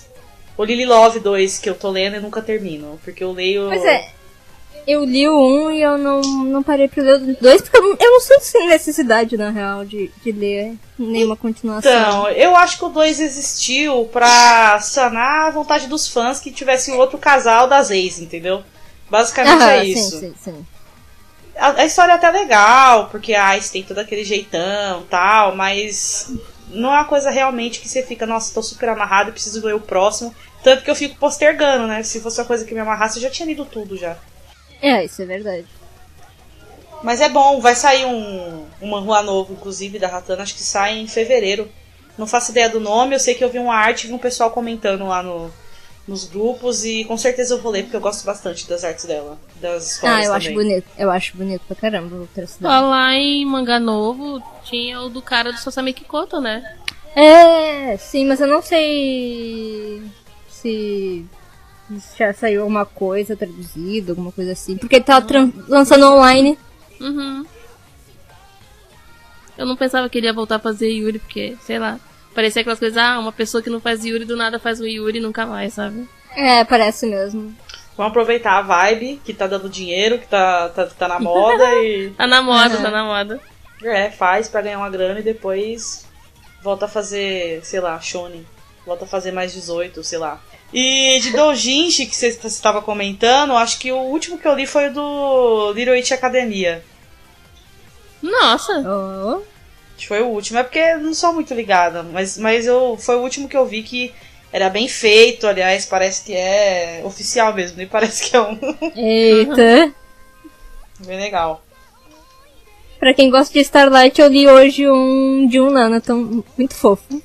O Lily Love dois, que eu tô lendo e nunca termino. Porque eu leio. Pois é, eu li o um e eu não, não parei pra ler o dois, porque eu não, eu não sinto sem necessidade, na real, de, de ler nenhuma continuação. Então, eu acho que o dois existiu pra sanar a vontade dos fãs que tivesse outro casal das ex, entendeu? Basicamente Ah, é sim, isso. sim, sim. A, a história é até legal, porque a Ice tem todo aquele jeitão e tal, mas não é uma coisa realmente que você fica, nossa, tô super amarrado, preciso ler o próximo. Tanto que eu fico postergando, né? Se fosse uma coisa que me amarrasse, eu já tinha lido tudo já. É, isso é verdade. Mas é bom, vai sair um, um manhua novo, inclusive, da Ratana, acho que sai em fevereiro. Não faço ideia do nome, eu sei que eu vi uma arte e vi um pessoal comentando lá no, nos grupos, e com certeza eu vou ler, porque eu gosto bastante das artes dela, das histórias Ah, eu também. acho bonito. Eu acho bonito pra caramba o traço dela. falar em mangá novo, tinha o do cara do Sasami Kikoto, né? É, sim, mas eu não sei se já saiu alguma coisa traduzida, alguma coisa assim. Porque ele tava tran- lançando online. Uhum. Eu não pensava que ele ia voltar a fazer Yuri, porque, sei lá, parecia aquelas coisas, ah, uma pessoa que não faz Yuri do nada faz um Yuri nunca mais, sabe? É, parece mesmo. Vamos aproveitar a vibe, que tá dando dinheiro, que tá, tá, tá na moda, e Tá na moda, Uhum. tá na moda. é, faz pra ganhar uma grana e depois volta a fazer, sei lá, shonen. Volta a fazer mais dezoito, sei lá. E de doujinshi, que você estava comentando, acho que o último que eu li foi o do Little Witch Academia. Nossa! Oh. Acho que foi o último, é porque eu não sou muito ligada, mas, mas eu, foi o último que eu vi que era bem feito, aliás, parece que é oficial mesmo, nem parece que é um Eita. bem legal. Pra quem gosta de Starlight, eu li hoje um de um Nana, tão muito fofo.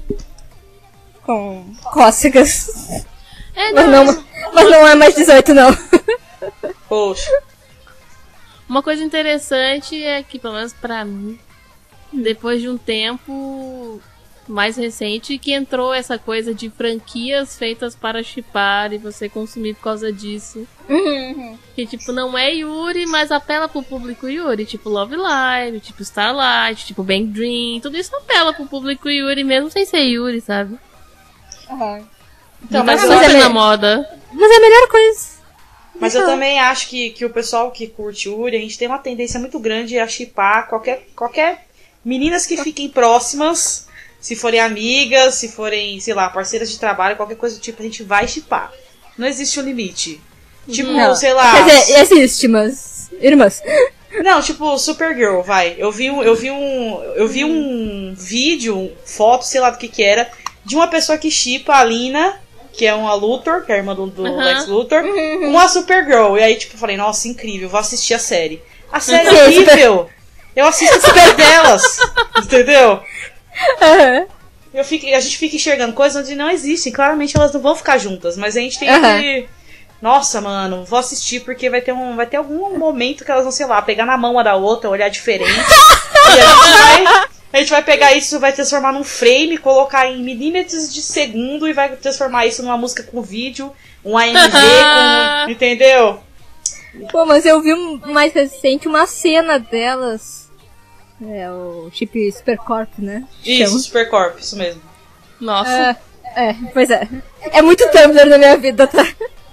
Com cócegas. É, Mas não, não, mas não é mais dezoito, não. Poxa, uma coisa interessante é que, pelo menos pra mim, depois de um tempo mais recente, que entrou essa coisa de franquias feitas para shippar e você consumir por causa disso. Que, tipo, não é Yuri, mas apela pro público Yuri. Tipo, Love Live, tipo, Starlight, tipo, Bang Dream. Tudo isso apela pro público Yuri, mesmo sem ser Yuri, sabe? então, Mas mas, tá eu, super é na me- moda. Mas é a melhor coisa. mas eu também acho que, que o pessoal que curte Yuri, a gente tem uma tendência muito grande a shippar qualquer, qualquer meninas que fiquem próximas, se forem amigas, se forem, sei lá, parceiras de trabalho, qualquer coisa do tipo, a gente vai shippar. Não existe um limite. Tipo, Não. sei lá. Quer dizer, existe, mas... Irmãs. Não, tipo, Supergirl, vai. Eu vi um, eu vi um, eu vi um vídeo, foto, sei lá do que que era, de uma pessoa que shippa a Lina que é uma Luthor, que é a irmã do, do Uhum. Lex Luthor, Uhum. uma Supergirl. E aí, tipo, eu falei, nossa, incrível, vou assistir a série. A série Sim, é incrível! Eu assisto o super delas, entendeu? Aham. Eu fico, a gente fica enxergando coisas onde não existem. Claramente elas não vão ficar juntas, mas a gente tem Uhum. que... Nossa, mano, vou assistir porque vai ter, um, vai ter algum momento que elas vão, sei lá, pegar na mão uma da outra, olhar diferente. E a gente vai... A gente vai pegar isso, vai transformar num frame, colocar em milímetros de segundo e vai transformar isso numa música com vídeo, um A M V, com, entendeu? Pô, mas eu vi mais recente uma cena delas. É, o chip Supercorp, né? Isso, Chama. Supercorp, isso mesmo. Nossa. É, é, pois é. É muito Tumblr na minha vida, tá?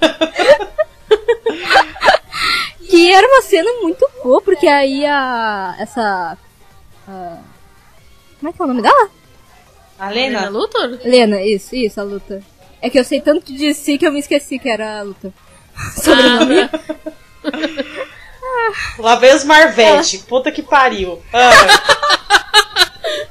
Que era uma cena muito boa, porque aí a... essa... a- como é que é o nome dela? A Helena Lena? Luthor? Lena, isso, isso, a luta. É que eu sei tanto de si que eu me esqueci que era a luta. Sobrenome. Lá vem os Marvete, puta que pariu. Ah,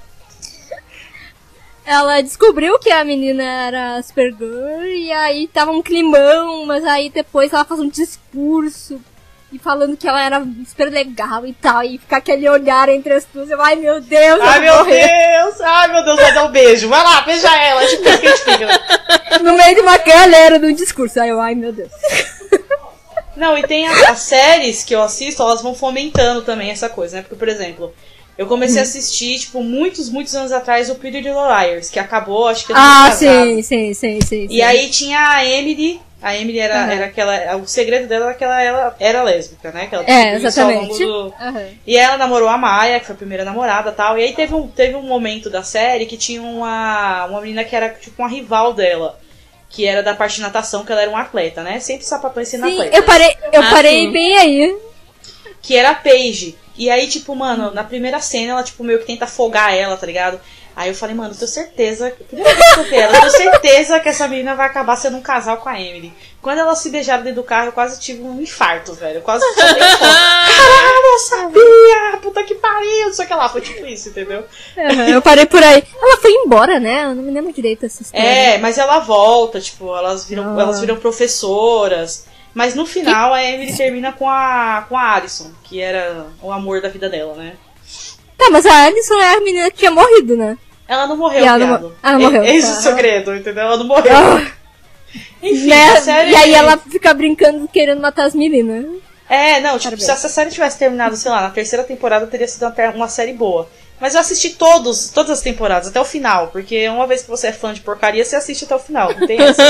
Ela descobriu que a menina era Supergirl e aí tava um climão, mas aí depois ela faz um discurso e falando que ela era super legal e tal, e ficar aquele olhar entre as duas. Eu, ai meu Deus, eu ai vou meu morrer. Deus, ai meu Deus, vai dar um beijo. Vai lá, beija ela, tipo isso que a gente fica. Né? No meio de uma galera do discurso. Aí eu, ai meu Deus. Não, e tem a- as séries que eu assisto, elas vão fomentando também essa coisa, né? Porque, por exemplo, eu comecei a assistir, tipo, muitos, muitos anos atrás o Pretty Little Liars, que acabou, acho que eu Ah, casado. sim, sim, sim, sim. E aí tinha a Emily. A Emily era, Aham. era aquela. O segredo dela era que ela era, era lésbica, né? Que ela É, descobriu isso ao longo exatamente. do- Aham. E ela namorou a Maia, que foi a primeira namorada e tal. E aí teve um, teve um momento da série que tinha uma, uma menina que era tipo uma rival dela. Que era da parte de natação, que ela era um atleta, né? Sempre sapatões sendo Sim, atleta. eu parei, eu Ah, parei sim. bem aí. Que era a Paige. E aí, tipo, mano, na primeira cena ela, tipo, meio que tenta afogar ela, tá ligado? Aí eu falei, mano, eu tenho certeza. Primeira vez que eu vi ela, eu tenho certeza que essa menina vai acabar sendo um casal com a Emily. Quando elas se beijaram dentro do carro, eu quase tive um infarto, velho. Eu quase soltei fora. Caralho, eu sabia! Puta que pariu! Não sei o que lá. Foi tipo isso, entendeu? Aham, eu parei por aí. Ela foi embora, né? Eu não me lembro direito dessa história. É, mas ela volta, tipo, elas viram, Ah. elas viram professoras. Mas no final a Emily termina com a, com a Alison, que era o amor da vida dela, né? Tá, mas a Alison é a menina que tinha morrido, né? Ela não morreu, E ela não viado. mo- ela não morreu. É, esse é o Tá. segredo, entendeu? Ela não morreu. Ah, Enfim, né? a série... E aí ela fica brincando, querendo matar as meninas. É, não, tipo, Parabéns. se essa série tivesse terminado, sei lá, na terceira temporada, teria sido até uma série boa. Mas eu assisti todos, todas as temporadas, até o final, porque uma vez que você é fã de porcaria, você assiste até o final, não tem essa.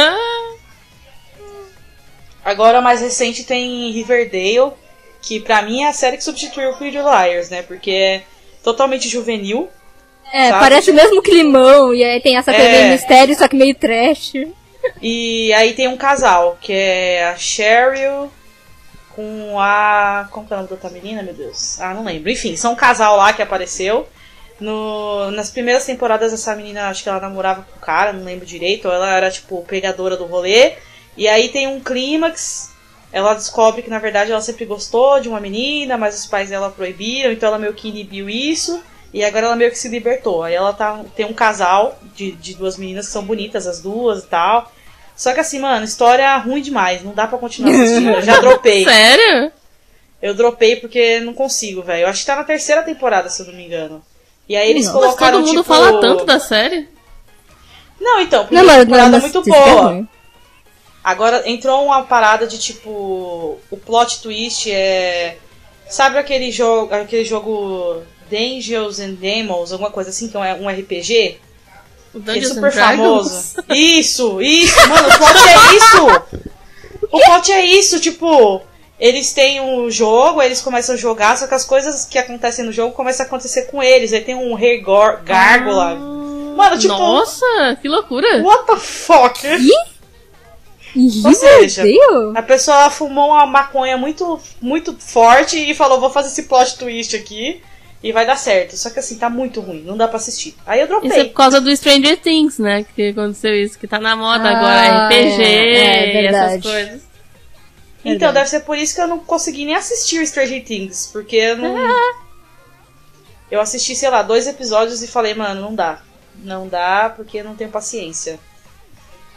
Agora, mais recente, tem Riverdale, que pra mim é a série que substituiu o Pretty Liars, né? Porque é totalmente juvenil. É, Sabe? parece o mesmo climão, e aí tem essa coisa É. meio mistério, só que meio trash. E aí tem um casal, que é a Cheryl com a... Como que é o nome da outra menina, meu Deus? Ah, não lembro. Enfim, são um casal lá que apareceu. No, nas primeiras temporadas, essa menina, acho que ela namorava com o cara, não lembro direito. Ou ela era, tipo, pegadora do rolê. E aí tem um clímax. Ela descobre que, na verdade, ela sempre gostou de uma menina, mas os pais dela proibiram. Então ela meio que inibiu isso. E agora ela meio que se libertou. Aí ela tá, tem um casal de, de duas meninas que são bonitas, as duas e tal. Só que assim, mano, história ruim demais. Não dá pra continuar assistindo. Eu já dropei. Sério? Eu dropei porque não consigo, velho. Eu acho que tá na terceira temporada, se eu não me engano. E aí eles Nossa, Mas colocaram, todo mundo tipo... fala tanto da série. Não, então, Não, primeira mas, temporada é mas muito diz que é boa. ruim. Agora entrou uma parada de tipo. O plot twist é. Sabe aquele jogo. Aquele jogo Dungeons and Demons, alguma coisa assim, que é um R P G? O Que é Dungeons super and Dragons. famoso. Isso, isso, mano, o plot é isso! O plot é isso, tipo, eles têm um jogo, eles começam a jogar, só que as coisas que acontecem no jogo começam a acontecer com eles. Aí tem um rei gor- gárgula. Mano, tipo. Nossa, que loucura. What the fuck? Ih, Ou seja, meu Deus. a pessoa ela fumou uma maconha muito, muito forte e falou, vou fazer esse plot twist aqui e vai dar certo. Só que assim, tá muito ruim, não dá pra assistir. Aí eu dropei. Isso é por causa do Stranger Things, né? Que aconteceu isso, que tá na moda Ah, agora, R P G, é, é essas verdade. coisas. Então, Verdade. deve ser por isso que eu não consegui nem assistir o Stranger Things. Porque eu não. Eu assisti, sei lá, dois episódios e falei, mano, não dá. Não dá porque eu não tenho paciência.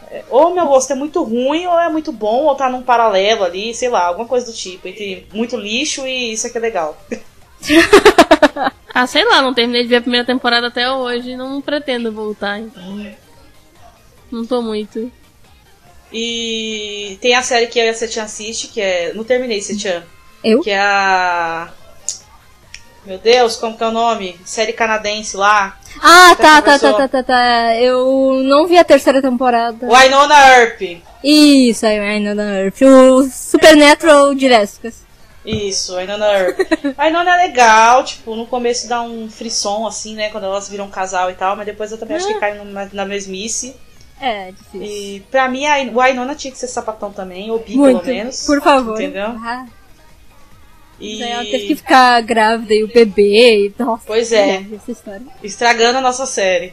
Ou meu gosto é muito ruim, ou é muito bom, ou tá num paralelo ali, sei lá, alguma coisa do tipo, entre muito lixo e isso aqui é legal. Ah, sei lá, não terminei de ver a primeira temporada até hoje, não pretendo voltar, então. Não tô muito. E tem a série que eu e a Setian assiste, que é. Não terminei, Setian. Eu? Que é a. Meu Deus, como que é o nome? Série canadense lá. Ah, tá, tá, tá, tá, tá, tá. Eu não vi a terceira temporada. Wynonna Earp. Isso, aí, Wynonna Earp. O Supernatural de lésbicas. Isso, Wynonna Earp. A Wynonna é legal, tipo, no começo dá um frisson, assim, né, quando elas viram um casal e tal, mas depois eu também acho que cai numa, na mesmice. É, difícil. E pra mim a Wynonna tinha que ser sapatão também, ou bi Muito, pelo menos. por favor. Entendeu? Ah. E... Daí ela teve que ficar grávida e o bebê e tal. Pois é. Essa história. Estragando a nossa série.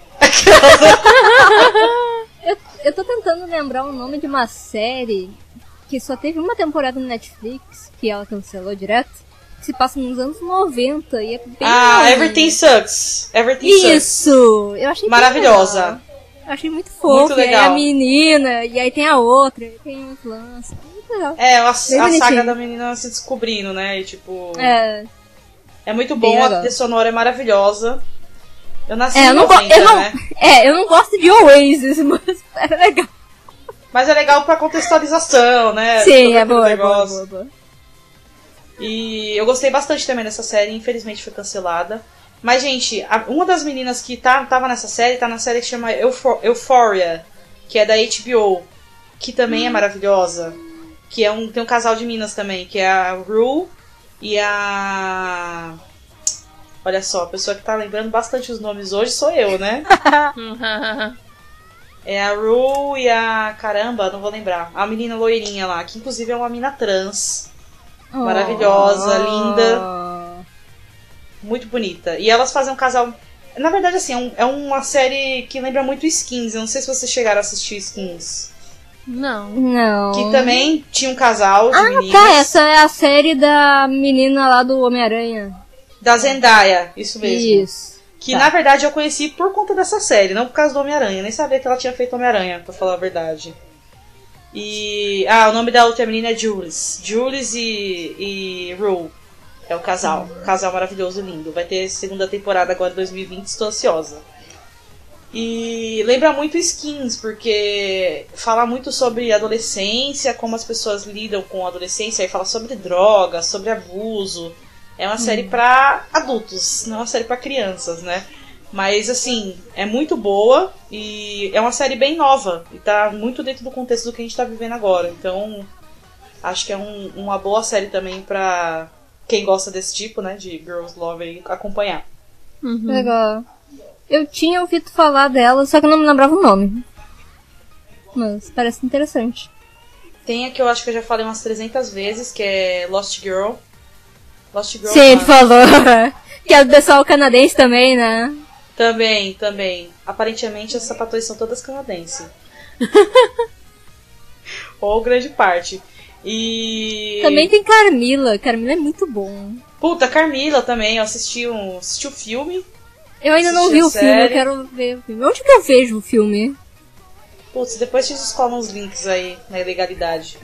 eu, eu tô tentando lembrar o nome de uma série que só teve uma temporada no Netflix, que ela cancelou direto, que se passa nos anos noventa e é bem Ah, legal. Everything Sucks. Everything Sucks. Isso! Eu achei maravilhosa. Eu achei muito fofo. Muito legal. E aí a menina, e aí tem a outra, e tem os lances. Muito legal. É, a, a bonitinho. saga da menina se descobrindo, né? E tipo. É. É muito Bem bom, a legal. trilha sonora é maravilhosa. Eu nasci É, em eu não, go- noventa, eu não, né? é, eu não gosto de Oasis, mas é legal. Mas é legal pra contextualização, né? Sim, Todo é aquele boa, é boa, negócio. boa, boa. E eu gostei bastante também dessa série, infelizmente foi cancelada. Mas, gente, a- uma das meninas que tá, tava nessa série, tá na série que chama Eupho- Euphoria, que é da H B O, que também é maravilhosa. Que é um, tem um casal de meninas também, que é a Rue e a... Olha só, a pessoa que tá lembrando bastante os nomes hoje sou eu, né? É a Rue e a... Caramba, não vou lembrar. A menina loirinha lá, que inclusive é uma mina trans. Maravilhosa, linda. Muito bonita. E elas fazem um casal... Na verdade, assim, é, um- é uma série que lembra muito Skins. Eu não sei se vocês chegaram a assistir Skins. Não. Não. Que também tinha um casal de Ah, meninas. tá, essa é a série da menina lá do Homem-Aranha. Da Zendaya, isso mesmo. Isso. Que Tá. na verdade eu conheci por conta dessa série, não por causa do Homem-Aranha. Eu nem sabia que ela tinha feito Homem-Aranha, pra falar a verdade. E. Ah, o nome da outra menina é Jules. Jules e, e Rue. É o casal. Casal maravilhoso, lindo. Vai ter segunda temporada agora em dois mil e vinte, estou ansiosa. E lembra muito Skins, porque fala muito sobre adolescência, como as pessoas lidam com a adolescência, e fala sobre drogas, sobre abuso. É uma série pra adultos, não é uma série pra crianças, né? Mas, assim, é muito boa e é uma série bem nova. E tá muito dentro do contexto do que a gente tá vivendo agora. Então, acho que é um- uma boa série também pra quem gosta desse tipo, né? De Girls Love aí, acompanhar. Uhum. Legal. Eu tinha ouvido falar dela, só que eu não me lembrava o nome. Mas parece interessante. Tem a que eu acho que eu já falei umas trezentas vezes, que é Lost Girl. Lost Girl Sim, ele tá? falou. Que é do pessoal canadense também, né? Também, também. Aparentemente as sapatões são todas canadenses. Ou grande parte. E. Também tem Carmila. Carmila é muito bom. Puta, Carmila também. Eu assisti um. Assisti o filme. Eu ainda não Assisti vi a o filme, eu série. quero ver o filme. Onde que eu vejo o filme? Putz, depois te descolam uns links aí na ilegalidade.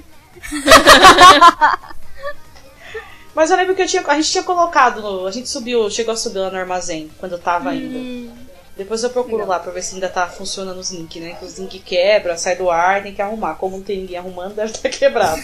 Mas eu lembro que eu tinha, a gente tinha colocado no. A gente subiu, chegou a subir lá no armazém quando eu tava ainda. Depois eu procuro lá pra ver se ainda tá funcionando os links, né? Que os links quebra, sai do ar, tem que arrumar. Como não tem ninguém arrumando, deve estar quebrado.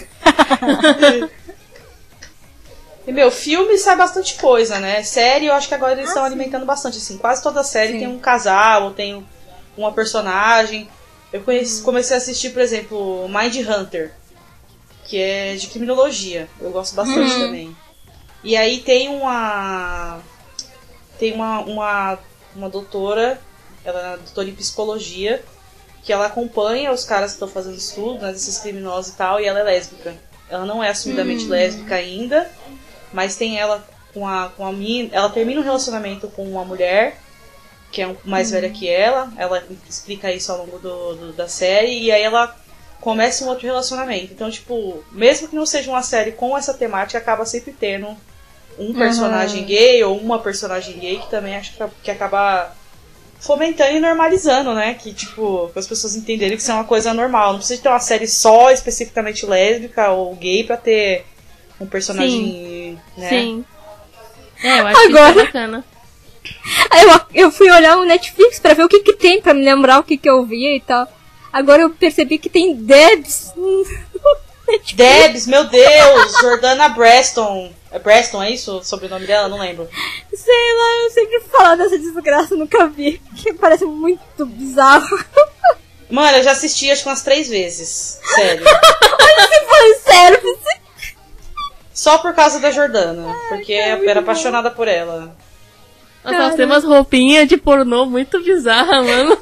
E, meu, filme sai bastante coisa, né? Série, eu acho que agora eles estão alimentando bastante, assim. Quase toda série Sim. tem um casal, ou tem uma personagem. Eu conheci- comecei a assistir, por exemplo, Mind Hunter, que é de criminologia. Eu gosto bastante Uhum. também. E aí tem uma... Tem uma, uma, uma doutora, ela é doutora em psicologia, que ela acompanha os caras que estão fazendo estudo, né, desses criminosos e tal, e ela é lésbica. Ela não é assumidamente lésbica ainda, mas tem ela com a, com a mina. Ela termina um relacionamento com uma mulher que é um, mais velha que ela. Ela explica isso ao longo do, do- da série. E aí ela começa um outro relacionamento. Então, tipo, mesmo que não seja uma série com essa temática, acaba sempre tendo um personagem gay ou uma personagem gay que também acho que, que acaba fomentando e normalizando, né? Que, tipo, para as pessoas entenderem que isso é uma coisa normal. Não precisa ter uma série só especificamente lésbica ou gay pra ter um personagem, Sim. né? Sim. É, eu acho Agora- que isso é bacana. Aí eu, eu fui olhar o Netflix pra ver o que que tem, pra me lembrar o que que eu via e tal. Agora eu percebi que tem Debs. Debs, meu Deus! Jordana Braston. É Braston, é isso? O sobrenome dela? Não lembro. Sei lá, eu sempre falo dessa desgraça, nunca vi. Que parece muito bizarro. Mano, eu já assisti acho que umas três vezes. Sério. Foi sério, você... Só por causa da Jordana. Porque cara, eu muito era bom. apaixonada por ela. Nossa, elas têm umas roupinhas de pornô muito bizarras, mano.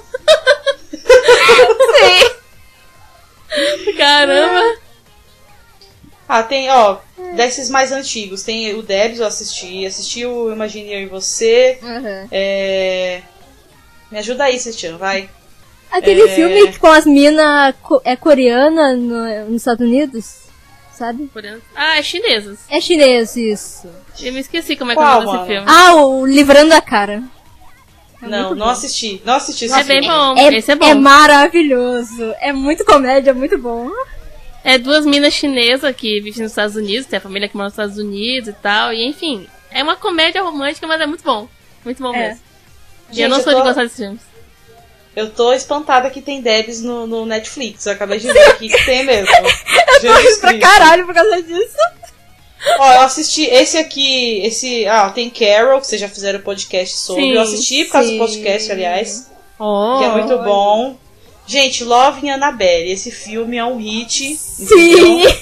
Sim. Caramba. Ah, tem, ó, desses mais antigos. Tem o Debs, eu assisti. Assisti o Imagine Eu e Você. Uhum. É... Me ajuda aí, Cristiano, vai. Aquele É. filme com as minas co- é coreana no- nos Estados Unidos, sabe? Ah, é chinesas. É chinês, isso. Eu me esqueci como é que é Qual, o nome mano? desse filme. Ah, o Livrando a Cara. É não, muito não bom. assisti. Não assisti esse É bem filme. bom, É, esse é bom. é maravilhoso. É muito comédia, é muito bom. É duas minas chinesas que vivem nos Estados Unidos, tem a família que mora nos Estados Unidos e tal, e enfim. É uma comédia romântica, mas é muito bom. Muito bom É. mesmo. E Gente, eu não sou tô- de gostar desses filmes. Eu tô espantada que tem Debs no, no Netflix. Eu acabei de ver aqui que tem mesmo. Jesus Pra Cristo. caralho por causa disso. Ó, eu assisti esse aqui, esse... Ah, tem Carol, que vocês já fizeram podcast sobre. Sim, eu assisti por causa sim. do podcast, aliás. Oh, Que é muito bom. Gente, Love e Annabelle. Esse filme é um hit. Sim. entendeu?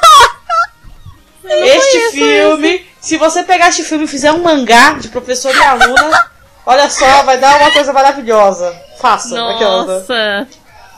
Este filme... Se você pegar este filme e fizer um mangá de professor e aluna... Olha só, vai dar uma coisa maravilhosa. Faça. aquela, né? nossa.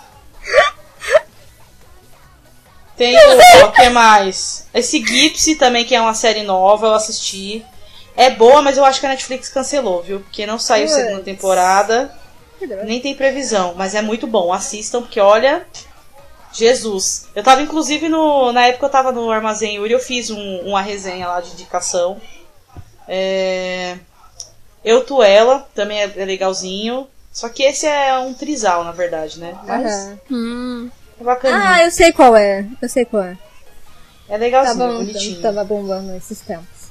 Tem o, o que mais? Esse Gypsy também, que é uma série nova, eu assisti. É boa, mas eu acho que a Netflix cancelou, viu? Porque não saiu Puts. segunda temporada. Nem tem previsão, mas é muito bom. Assistam, porque olha... Jesus. Eu tava, inclusive, no, na época eu tava no Armazém Yuri, eu fiz um, uma resenha lá de indicação. É... Eu, Tu, Ela, também é, é legalzinho. Só que esse é um trisal, na verdade, né? Mas Aham. Hum. é bacaninho. Ah, eu sei qual é. Eu sei qual é. É legalzinho, Tava, bonitinho. tava bombando esses tempos.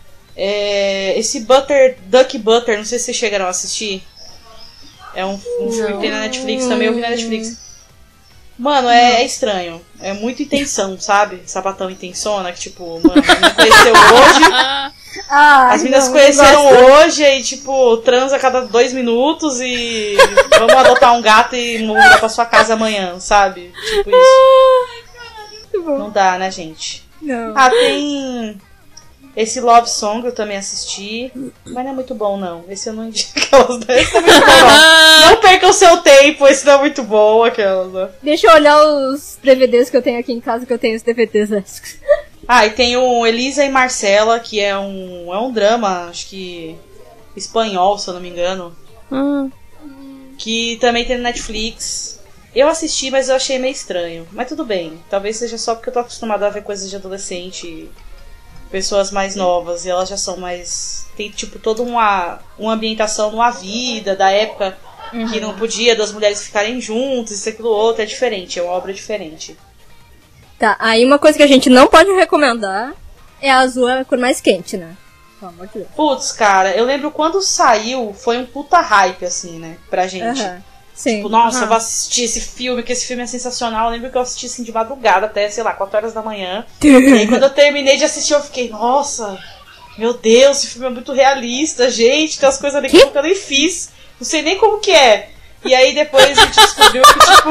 É, esse Butter, Duck Butter, não sei se vocês chegaram a assistir. É um, um filme que tem na Netflix também, eu vi na Netflix. Mano, é, é estranho. É muito intenção, sabe? Sapatão intensona, que tipo, mano, a menina conheceu hoje. Ah, Ah, As meninas não, conheceram não gosto. hoje e, tipo, transa a cada dois minutos e vamos adotar um gato e mudar pra sua casa amanhã, sabe? Tipo isso. Muito bom. Não dá, né, gente? Não. Ah, tem esse Love Song, eu também assisti, mas não é muito bom, não. Esse eu não indico. Aquelas, né? Esse não é muito bom, não. Não perca o seu tempo, esse não é muito bom, aquelas, né? Deixa eu olhar os D V Ds que eu tenho aqui em casa, que eu tenho os D V Ds lésbicos. Ah, e tem o Elisa e Marcela, que é um, é um drama, acho que espanhol, se eu não me engano, hum. que também tem no Netflix. Eu assisti, mas eu achei meio estranho. Mas tudo bem, talvez seja só porque eu tô acostumada a ver coisas de adolescente, pessoas mais novas, e elas já são mais... Tem, tipo, toda uma, uma ambientação numa vida, da época que não podia das mulheres ficarem juntas, isso, aquilo, outro, é diferente, é uma obra diferente. Tá, aí uma coisa que a gente não pode recomendar é a azul, é a cor mais quente, né? Pelo amor de Deus. Putz, cara, eu lembro quando saiu, foi um puta hype, assim, né, pra gente. Aham. Sim. Tipo, nossa, Aham. eu vou assistir esse filme, que esse filme é sensacional. Eu lembro que eu assisti assim de madrugada, até, sei lá, quatro horas da manhã. E aí quando eu terminei de assistir, eu fiquei, nossa, meu Deus, esse filme é muito realista, gente, tem umas coisas ali que eu nem fiz. Não sei nem como que é. E aí depois a gente descobriu que, tipo...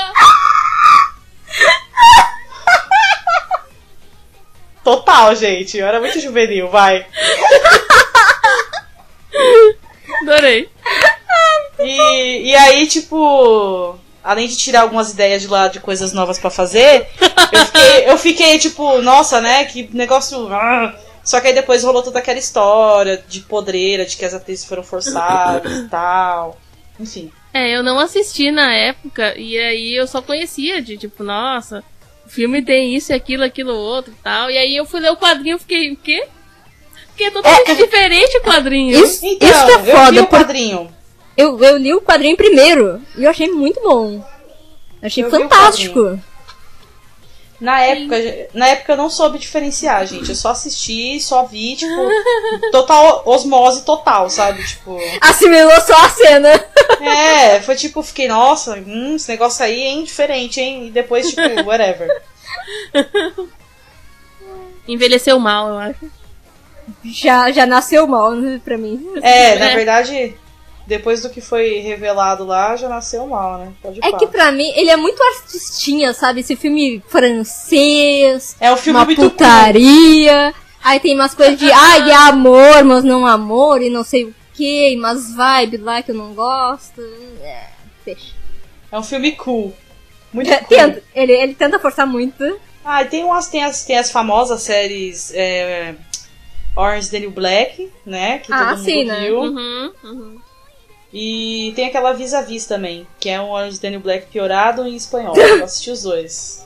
Total, gente. Eu era muito juvenil, vai. Adorei. E, e aí, tipo... Além de tirar algumas ideias de lá de coisas novas pra fazer, eu fiquei, eu fiquei tipo, nossa, né, que negócio... ah. Só que aí depois rolou toda aquela história de podreira, de que as atrizes foram forçadas e tal. Enfim. É, eu não assisti na época, e aí eu só conhecia de tipo, nossa, o filme tem isso e aquilo, aquilo outro e tal. E aí eu fui ler o quadrinho e fiquei, o quê? Porque é totalmente É, diferente o quadrinho. Isso, Então, isso que é eu vi foda. o por- quadrinho. Eu, eu li o quadrinho primeiro e eu achei muito bom. Achei Eu vi o fantástico. Na época, na época eu não soube diferenciar, gente. Eu só assisti, só vi, tipo, total osmose total, sabe? Tipo. Assimilou só a cena. É, foi tipo, fiquei, nossa, hum, esse negócio aí é diferente, hein? E depois, tipo, whatever. Envelheceu mal, eu acho. Já, já nasceu mal, né, pra mim. É, na É. verdade, depois do que foi revelado lá, já nasceu mal, né? Pode É pá. que pra mim, ele é muito artistinha, sabe? Esse filme francês, É um filme uma muito putaria. Aí tem umas coisas de, ai, é amor, mas não amor, e não sei o que, umas vibes lá que eu não gosto. É, fecha. É um filme cool. Muito É, cool. tenta, ele, ele tenta forçar muito. Ah, e tem, umas, tem, as, tem as famosas séries é, Orange is the New Black, né? Que Ah, todo mundo sim, né? viu. Uhum, uhum. E tem aquela Vis-a-Vis também, que é um Orange is the New Black piorado em espanhol. Eu assisti os dois.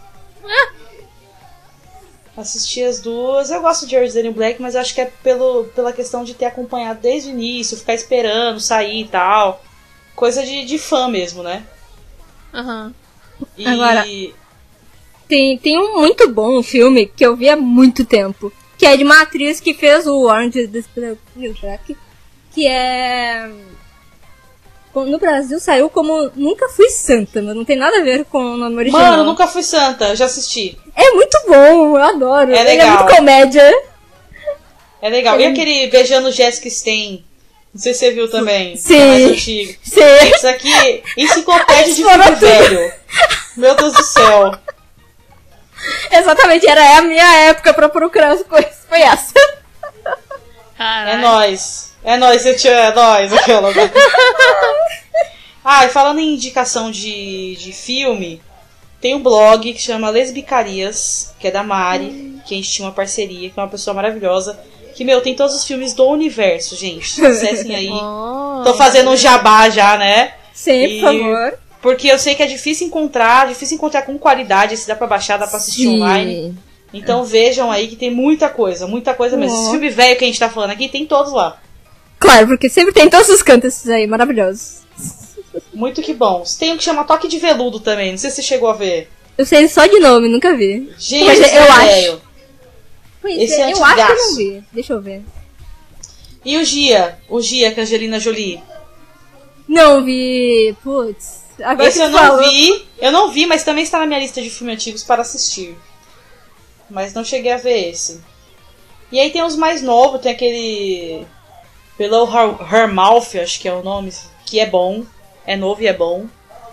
Assisti as duas. Eu gosto de Orange is the New Black, mas acho que é pelo, pela questão de ter acompanhado desde o início, ficar esperando sair e tal. Coisa de, de fã mesmo, né? Aham. E... Agora- Tem, tem um muito bom filme que eu vi há muito tempo. Que é de uma atriz que fez o Orange is the New Black. Que é... No Brasil saiu como Nunca Fui Santa, mas não tem nada a ver com o nome original. Mano, Nunca Fui Santa, eu já assisti. É muito bom, eu adoro. É Ele é legal. muito comédia. É legal. E aquele Beijando Jessica Stein? Não sei se você viu também. Sim. Que é mais antigo. Sim. Isso aqui, enciclopédia de Explorou filme tudo. velho. Meu Deus do céu. Exatamente, era a minha época pra procurar as coisas. Foi essa. É Caralho. nóis. É nóis, eu te é nóis. Aquela. Ah, e falando em indicação de, de filme, tem um blog que chama Lesbicarias, que é da Mari, que a gente tinha uma parceria, que é uma pessoa maravilhosa. Que, meu, tem todos os filmes do universo, gente. Acessem aí. Oh. Tô fazendo um jabá já, né? Sim, E- por favor. Porque eu sei que é difícil encontrar, difícil encontrar com qualidade, se dá pra baixar, dá pra assistir Sim. online. Então vejam aí que tem muita coisa, muita coisa mesmo. Ó. Esse filme velho que a gente tá falando aqui, tem todos lá. Claro, porque sempre tem todos os cantos esses aí, maravilhosos. Muito que bons. Tem um que chama Toque de Veludo também, não sei se você chegou a ver. Eu sei só de nome, nunca vi. Gente, Mas esse eu é acho. velho. Pois Esse é é, eu acho que eu antigaço. não vi. Deixa eu ver. E o Gia? O Gia, com a Angelina Jolie. Não vi. Putz. Agora Esse que eu tu não falou. vi. Eu não vi, mas também está na minha lista de filmes antigos para assistir. Mas não cheguei a ver esse. E aí tem os mais novos, tem aquele Below Her, Her Mouth, acho que é o nome, que é bom. É novo e é bom.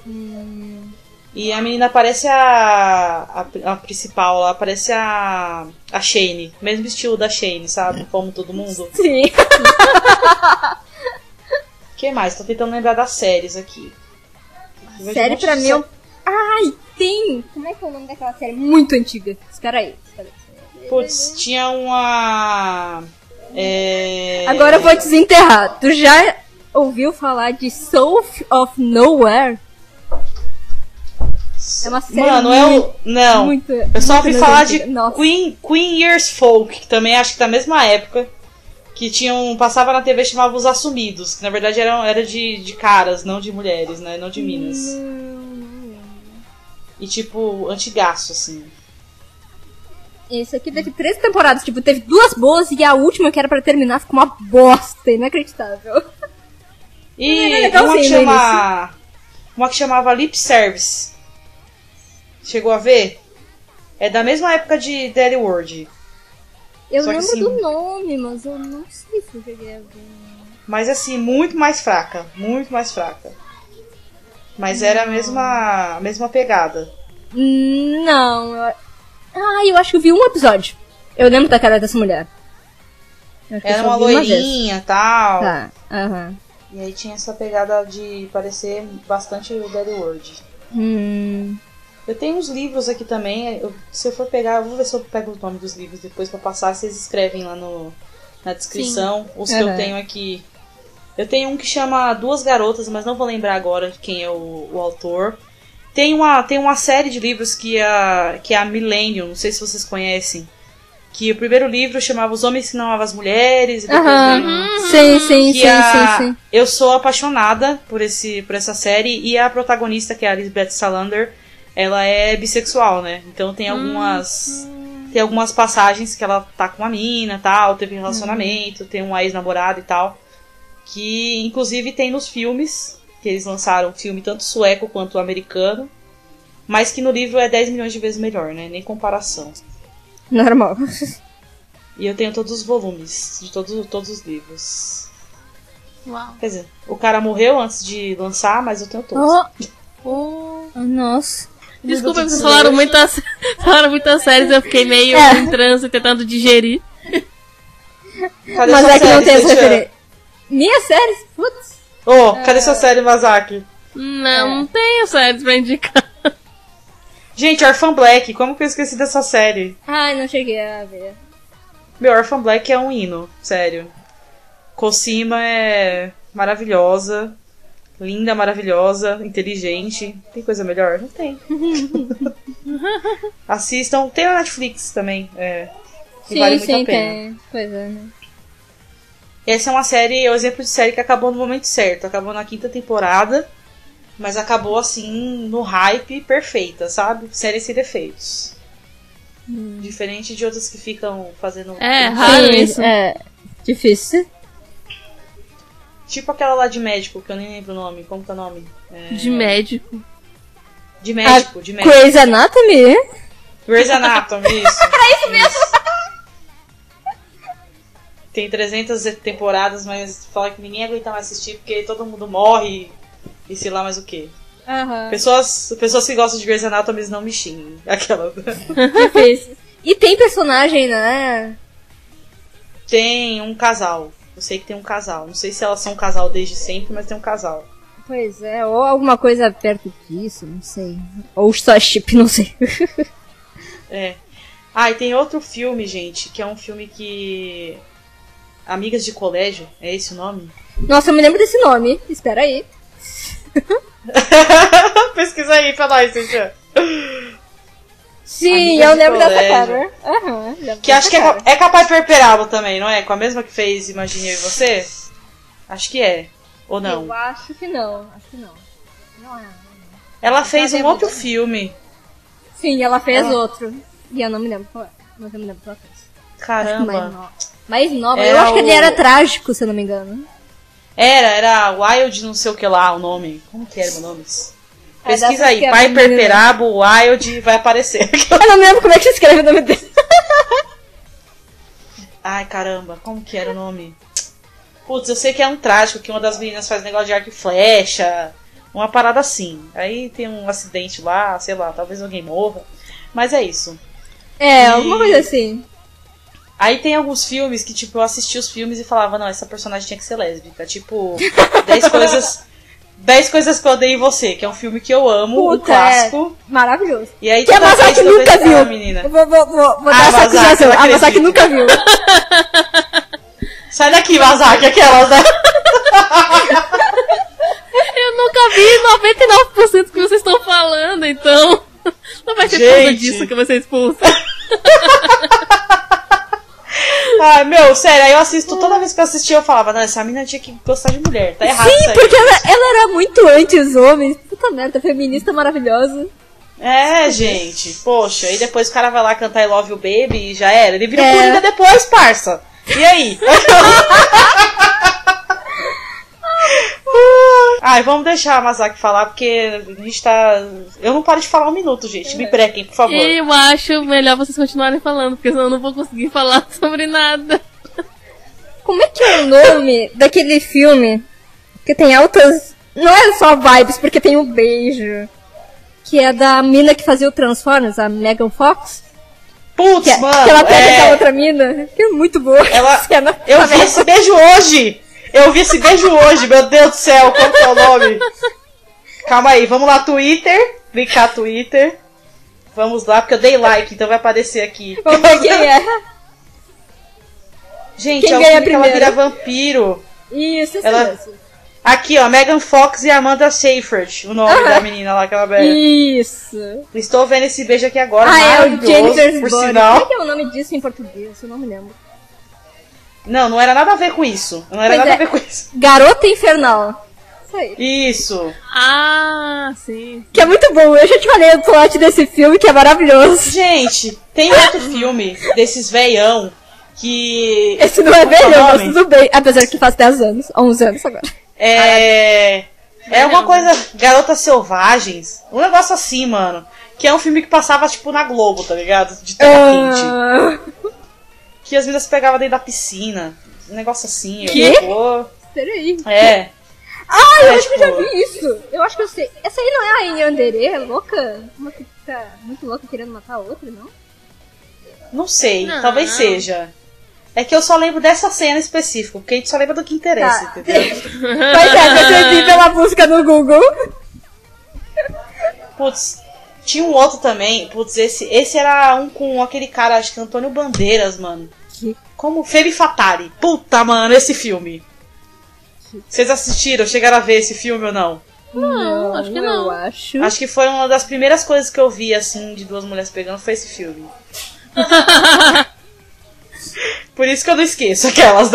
E a menina parece a, a, a principal lá, parece a, a Shane. Mesmo estilo da Shane, sabe? Como todo mundo. Sim. O que mais? Tô tentando lembrar das séries aqui. Eu vejo um Série monte pra de mim é um... Ai, tem! Como é que é o nome daquela série? Muito antiga. Espera aí. Espera aí. Putz, tinha uma. É... Agora eu vou desenterrar. Tu já ouviu falar de Soul of Nowhere? É uma série Mano, é o. muito, Não. muito- eu só muito ouvi falar de antiga. Nossa. Queen, Queen Years Folk, que também acho que da mesma época. Que tinham. Passava na T V, chamava Os Assumidos. Que na verdade era, era de, de caras, não de mulheres, né? Não de minas. Hum, E tipo, antigaço, assim. Esse aqui teve três temporadas. Tipo, teve duas boas e a última que era pra terminar ficou uma bosta. Inacreditável. E Era legalzinho uma que no chama. Uma que chamava Lip Service. Chegou a ver? É da mesma época de Dead World. Eu Só que lembro assim- do nome, mas eu não sei se eu cheguei a ver. Mas assim, muito mais fraca. Muito mais fraca. Mas era a mesma, a mesma pegada. Não, eu... Ah, eu acho que eu vi um episódio. Eu lembro da cara dessa mulher. Eu acho que eu Era só uma vi vez. loirinha e tal. Tá, aham. E aí tinha essa pegada de parecer bastante o Dead World. Hum, Eu tenho uns livros aqui também. eu- se eu for pegar, eu vou ver se eu pego o nome dos livros depois pra passar. Vocês escrevem lá no, na descrição os que eu Aham. tenho aqui. Eu tenho um que chama Duas Garotas, mas não vou lembrar agora quem é o, o autor. Tem uma, tem uma série de livros que é, a- que é a Millennium, não sei se vocês conhecem. Que o primeiro livro chamava Os Homens que Não Amavam as Mulheres. E depois Aham. veio- Sim, sim, que sim, a- sim, sim. Eu sou apaixonada por, esse, por essa série. E a protagonista, que é a Lisbeth Salander, ela é bissexual, né? Então tem algumas... Tem algumas passagens que ela tá com uma mina e tal, teve relacionamento, tem um ex-namorado e tal. Que inclusive tem nos filmes, que eles lançaram um filme tanto sueco quanto americano. Mas que no livro é dez milhões de vezes melhor, né? Nem comparação. Normal. E eu tenho todos os volumes de todos, todos os livros. Uau. Quer dizer, o cara morreu antes de lançar, mas eu tenho todos. Oh. Oh, nossa. Desculpa, Deus vocês do falaram céu. muitas, falaram muitas séries, eu fiquei meio É. em transe tentando digerir. Cadê Mas sua é que não série, tem essa Cechan? referência. Minha série? Putz. Ô, cadê sua série, Mazaki? Não, É. não tenho séries pra indicar. Gente, Orphan Black, como que eu esqueci dessa série? Ai, não cheguei a ver. Meu, Orphan Black é um hino, sério. Cosima é maravilhosa, linda, maravilhosa, inteligente. Tem coisa melhor? Não tem. Assistam, tem na Netflix também, é. Que Sim, vale muito sim, a pena. tem. Pois é, né? Essa é uma série, é o exemplo de série que acabou no momento certo. Acabou na quinta temporada, mas acabou assim, no hype perfeita, sabe? Série sem defeitos. Diferente de outras que ficam fazendo. É, raro Sim, isso. É difícil. Tipo aquela lá de médico, que eu nem lembro o nome. Como que é o nome? É... De médico. De médico, de médico. Grey's Anatomy? Grey's Anatomy, isso. Era isso mesmo! Tem trezentas temporadas, mas fala que ninguém aguenta mais assistir porque todo mundo morre e sei lá mais o que. Aham. Pessoas, pessoas que gostam de Grey's Anatomy não me xinguem. Aquela. Difícil. E tem personagem, né? Tem um casal. Eu sei que tem um casal. Não sei se elas são um casal desde sempre, mas tem um casal. Pois é, ou alguma coisa perto disso, não sei. Ou só chip, não sei. É. Ah, e tem outro filme, gente, que é um filme que... Amigas de Colégio, é esse o nome? Nossa, eu me lembro desse nome. Espera aí. Pesquisa aí pra nós, Cíntia. Sim, Amigas eu de lembro dessa colégio. cara. Aham, lembro Que dessa acho que é, cara. é capaz de Perperabo também, não é? Com a mesma que fez Imagine Eu e Você? Acho que é. Ou não? Eu acho que não, acho que não. Não é. Ela fez um lembro outro dela. filme. Sim, ela fez Ela- outro. E eu não me lembro qual é. Mas eu me lembro qual ela fez. Acho que mais Caramba. nova. Mais nova. Eu Era acho que ele o- era trágico, se eu não me engano. Era, era Wild não sei o que lá o nome. Como que era o nome? É, Pesquisa dessas aí, que é Pai menina. Perperabo, Wild, vai aparecer. Eu não me lembro como é que se escreve o nome dele. Ai, caramba, como que era o nome? Putz, eu sei que é um trágico, que uma das meninas faz negócio de arco e flecha, uma parada assim. Aí tem um acidente lá, sei lá, talvez alguém morra. Mas é isso. É, E- alguma coisa assim. Aí tem alguns filmes que, tipo, eu assisti os filmes e falava, não, essa personagem tinha que ser lésbica. Tipo, dez coisas... dez coisas que eu odeio em você, que é um filme que eu amo, um Puta, clássico. é maravilhoso. E aí Que a toda vez Masaki que eu nunca vejo aquela viu. menina... Eu vou, vou, vou, vou Ah, dar essa Masaki, acusação. não A Masaki acredito. nunca viu. Sai daqui, Mazaki, aquelas, né? Eu nunca vi noventa e nove por cento que vocês estão falando, então não vai ser por causa Gente. disso que eu vou ser expulsa. Ai, meu, sério, aí eu assisto, toda vez que eu assistia eu falava, não, essa menina tinha que gostar de mulher, tá errado isso Sim, aí. porque ela, ela era muito anti-homens. Puta merda, feminista maravilhosa. É, gente, poxa, aí depois o cara vai lá cantar I Love You Baby e já era. Ele vira É. Coringa depois, parça. E aí? Ai, vamos deixar a Masaki falar, porque a gente tá... Eu não paro de falar um minuto, gente. Me brequem, por favor. E eu acho melhor vocês continuarem falando, porque senão eu não vou conseguir falar sobre nada. Como é que é o nome daquele filme que tem altas... Não é só vibes, porque tem um beijo. Que é da mina que fazia o Transformers, a Megan Fox. Putz, Que, é- mano, que ela pega é... aquela outra mina. Que é muito boa. Ela... Cena. Eu vi esse beijo hoje! Eu vi esse beijo hoje, meu Deus do céu, qual que é o nome? Calma aí, vamos lá, Twitter. Clicar Twitter. Vamos lá, porque eu dei like, então vai aparecer aqui. Vamos ver quem é. Gente, Quem é o ganha filme que ela primeiro? vira vampiro. Isso, isso Ela- mesmo. Aqui, ó, Megan Fox e Amanda Seyfried, o nome da menina lá que ela bebe. Isso. Estou vendo esse beijo aqui agora, Ah, é o maravilhoso, Jennifer's por Body. sinal. Como é que é o nome disso em português? Eu não me lembro. Não, não era nada a ver com isso. Não era Pois nada é. a ver com isso. Garota Infernal. Isso aí. Isso. Ah, sim. Que é muito bom. Eu já te falei o plot desse filme, que é maravilhoso. Gente, tem outro filme desses veião que... Esse não é Qual é o velho, mas nome? tudo bem. Apesar que faz dez anos. onze anos agora. É... É uma coisa... Garotas Selvagens. Um negócio assim, mano. Que é um filme que passava, tipo, na Globo, tá ligado? De terra quente. Ah, Que as meninas pegavam dentro da piscina. Um negócio assim. eu, Quê? pô, peraí. É. Ah, eu É, acho que eu já tipo- vi isso. Eu acho que eu sei. Essa aí não é a Inhandere, louca? Uma que fica muito louca querendo matar a outra, não? Não sei. Não. Talvez seja. É que eu só lembro dessa cena específica. Porque a gente só lembra do que interessa, Tá. entendeu? Pois é, percebi pela busca no Google. Putz, tinha um outro também. Putz, esse, esse era um com aquele cara, acho que Antônio Bandeiras, mano. Que? Como Femme Fatale. Puta, mano, esse filme. Vocês assistiram? Chegaram a ver esse filme ou não? Não, acho que não. Eu acho. Acho que foi uma das primeiras coisas que eu vi, assim, de duas mulheres pegando, foi esse filme. Por isso que eu não esqueço aquelas, né?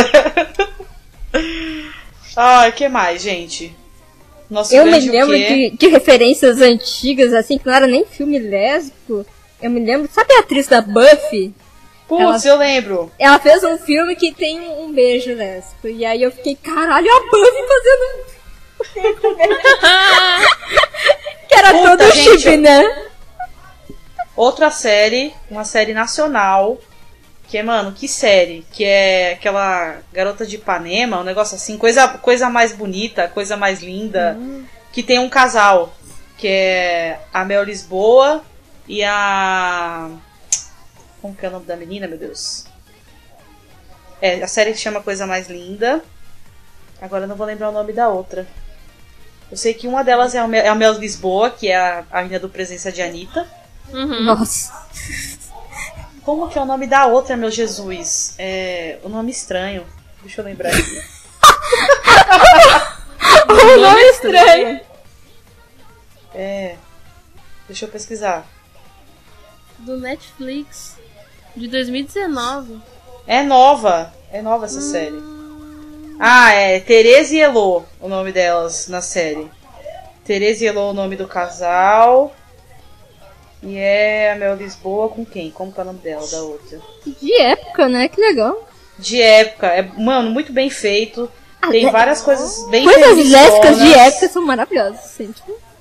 Ai, o que mais, gente? Nosso Eu me grande o lembro quê? de, de referências antigas, assim, que não era nem filme lésbico. Eu me lembro. Sabe a atriz da Buffy? Putz, eu lembro. Ela fez um filme que tem um beijo lésbico. E aí eu fiquei, caralho, a Buffy fazendo. Que era Puta, todo gente, chip, né? Outra série, uma série nacional, que é, mano, que série? Que é aquela Garota de Ipanema, um negócio assim, coisa, coisa mais bonita, coisa mais linda, Hum. que tem um casal, que é a Mel Lisboa e a... Como que é o nome da menina, meu Deus? É, a série chama Coisa Mais Linda. Agora eu não vou lembrar o nome da outra. Eu sei que uma delas é a Mel, é a Mel Lisboa, que é a, a menina do Presença de Anitta. Uhum. Nossa. Como que é o nome da outra, meu Jesus? É... O nome estranho. Deixa eu lembrar aqui. O nome é estranho. É... Deixa eu pesquisar. Do Netflix. De dois mil e dezenove. É nova. É nova essa série. Ah, é Tereza e Elô, o nome delas na série. Tereza e Elô, o nome do casal. E é a Mel Lisboa com quem? Como que é o nome dela, da outra? De época, né? Que legal. De época. É, mano, muito bem feito. Ah, Tem é- várias coisas bem Coisas feministonas. lésbicas de época são maravilhosas, sempre.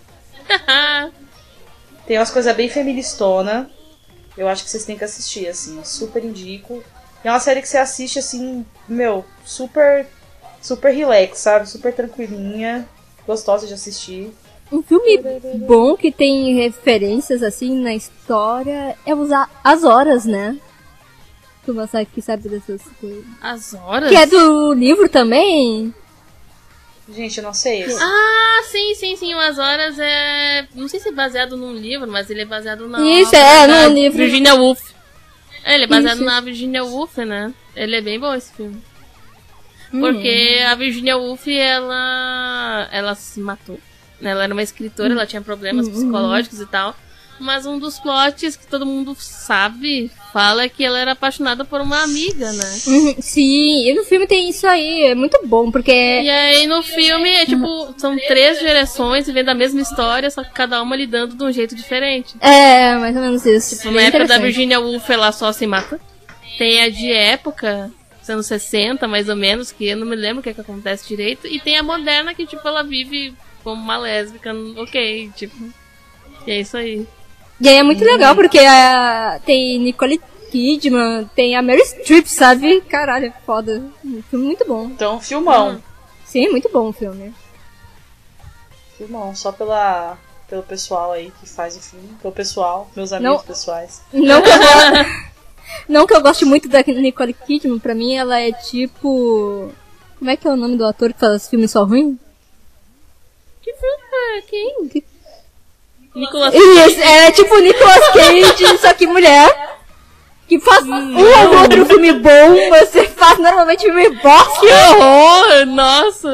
Tem umas coisas bem feministona. Eu acho que vocês têm que assistir, assim. Super indico. E é uma série que você assiste, assim, meu, super, super relax, sabe? Super tranquilinha. Gostosa de assistir. Um filme bom que tem referências, assim, na história é usar As Horas, né? Tu não sabe que sabe dessas coisas. As horas? Que é do livro também. Gente, eu não sei esse. Ah, sim, sim, sim. O As Horas é... Não sei se é baseado num livro, mas ele é baseado na Isso, obra é, da num livro. Virginia Woolf. É, ele é baseado Isso. na Virginia Woolf, né? Ele é bem bom esse filme. Hum. Porque a Virginia Woolf, ela... Ela se matou. Ela era uma escritora, ela tinha problemas psicológicos e tal. Mas um dos plots que todo mundo sabe, fala é que ela era apaixonada por uma amiga, né? Uhum, sim, e no filme tem isso aí, é muito bom, porque... E aí no filme é tipo, são três gerações vivendo a mesma história, só que cada uma lidando de um jeito diferente. É, mais ou menos isso. Tipo, Bem na época da interessante. Virginia Woolf ela só se mata. Tem a de época, dos anos sessenta, mais ou menos, que eu não me lembro o que, é que acontece direito. E tem a moderna que, tipo, ela vive como uma lésbica, ok, tipo. E é isso aí. E aí é muito legal, porque a... tem Nicole Kidman, tem a Meryl Streep, sabe? Caralho, é foda. Um filme muito bom. Então, filmão. Sim, muito bom o filme. Filmão, só pela, pelo pessoal aí que faz o filme. Pelo pessoal, meus amigos Não. pessoais. Não que, eu go... Não que eu goste muito da Nicole Kidman, pra mim ela é tipo... Como é que é o nome do ator que faz filme só ruim? Que filme? Ah, quem? Nicolas Isso, ela é tipo Nicolas Cage, só que mulher. Que faz um ou outro filme bom, você faz normalmente filme bosta. Que horror! Nossa!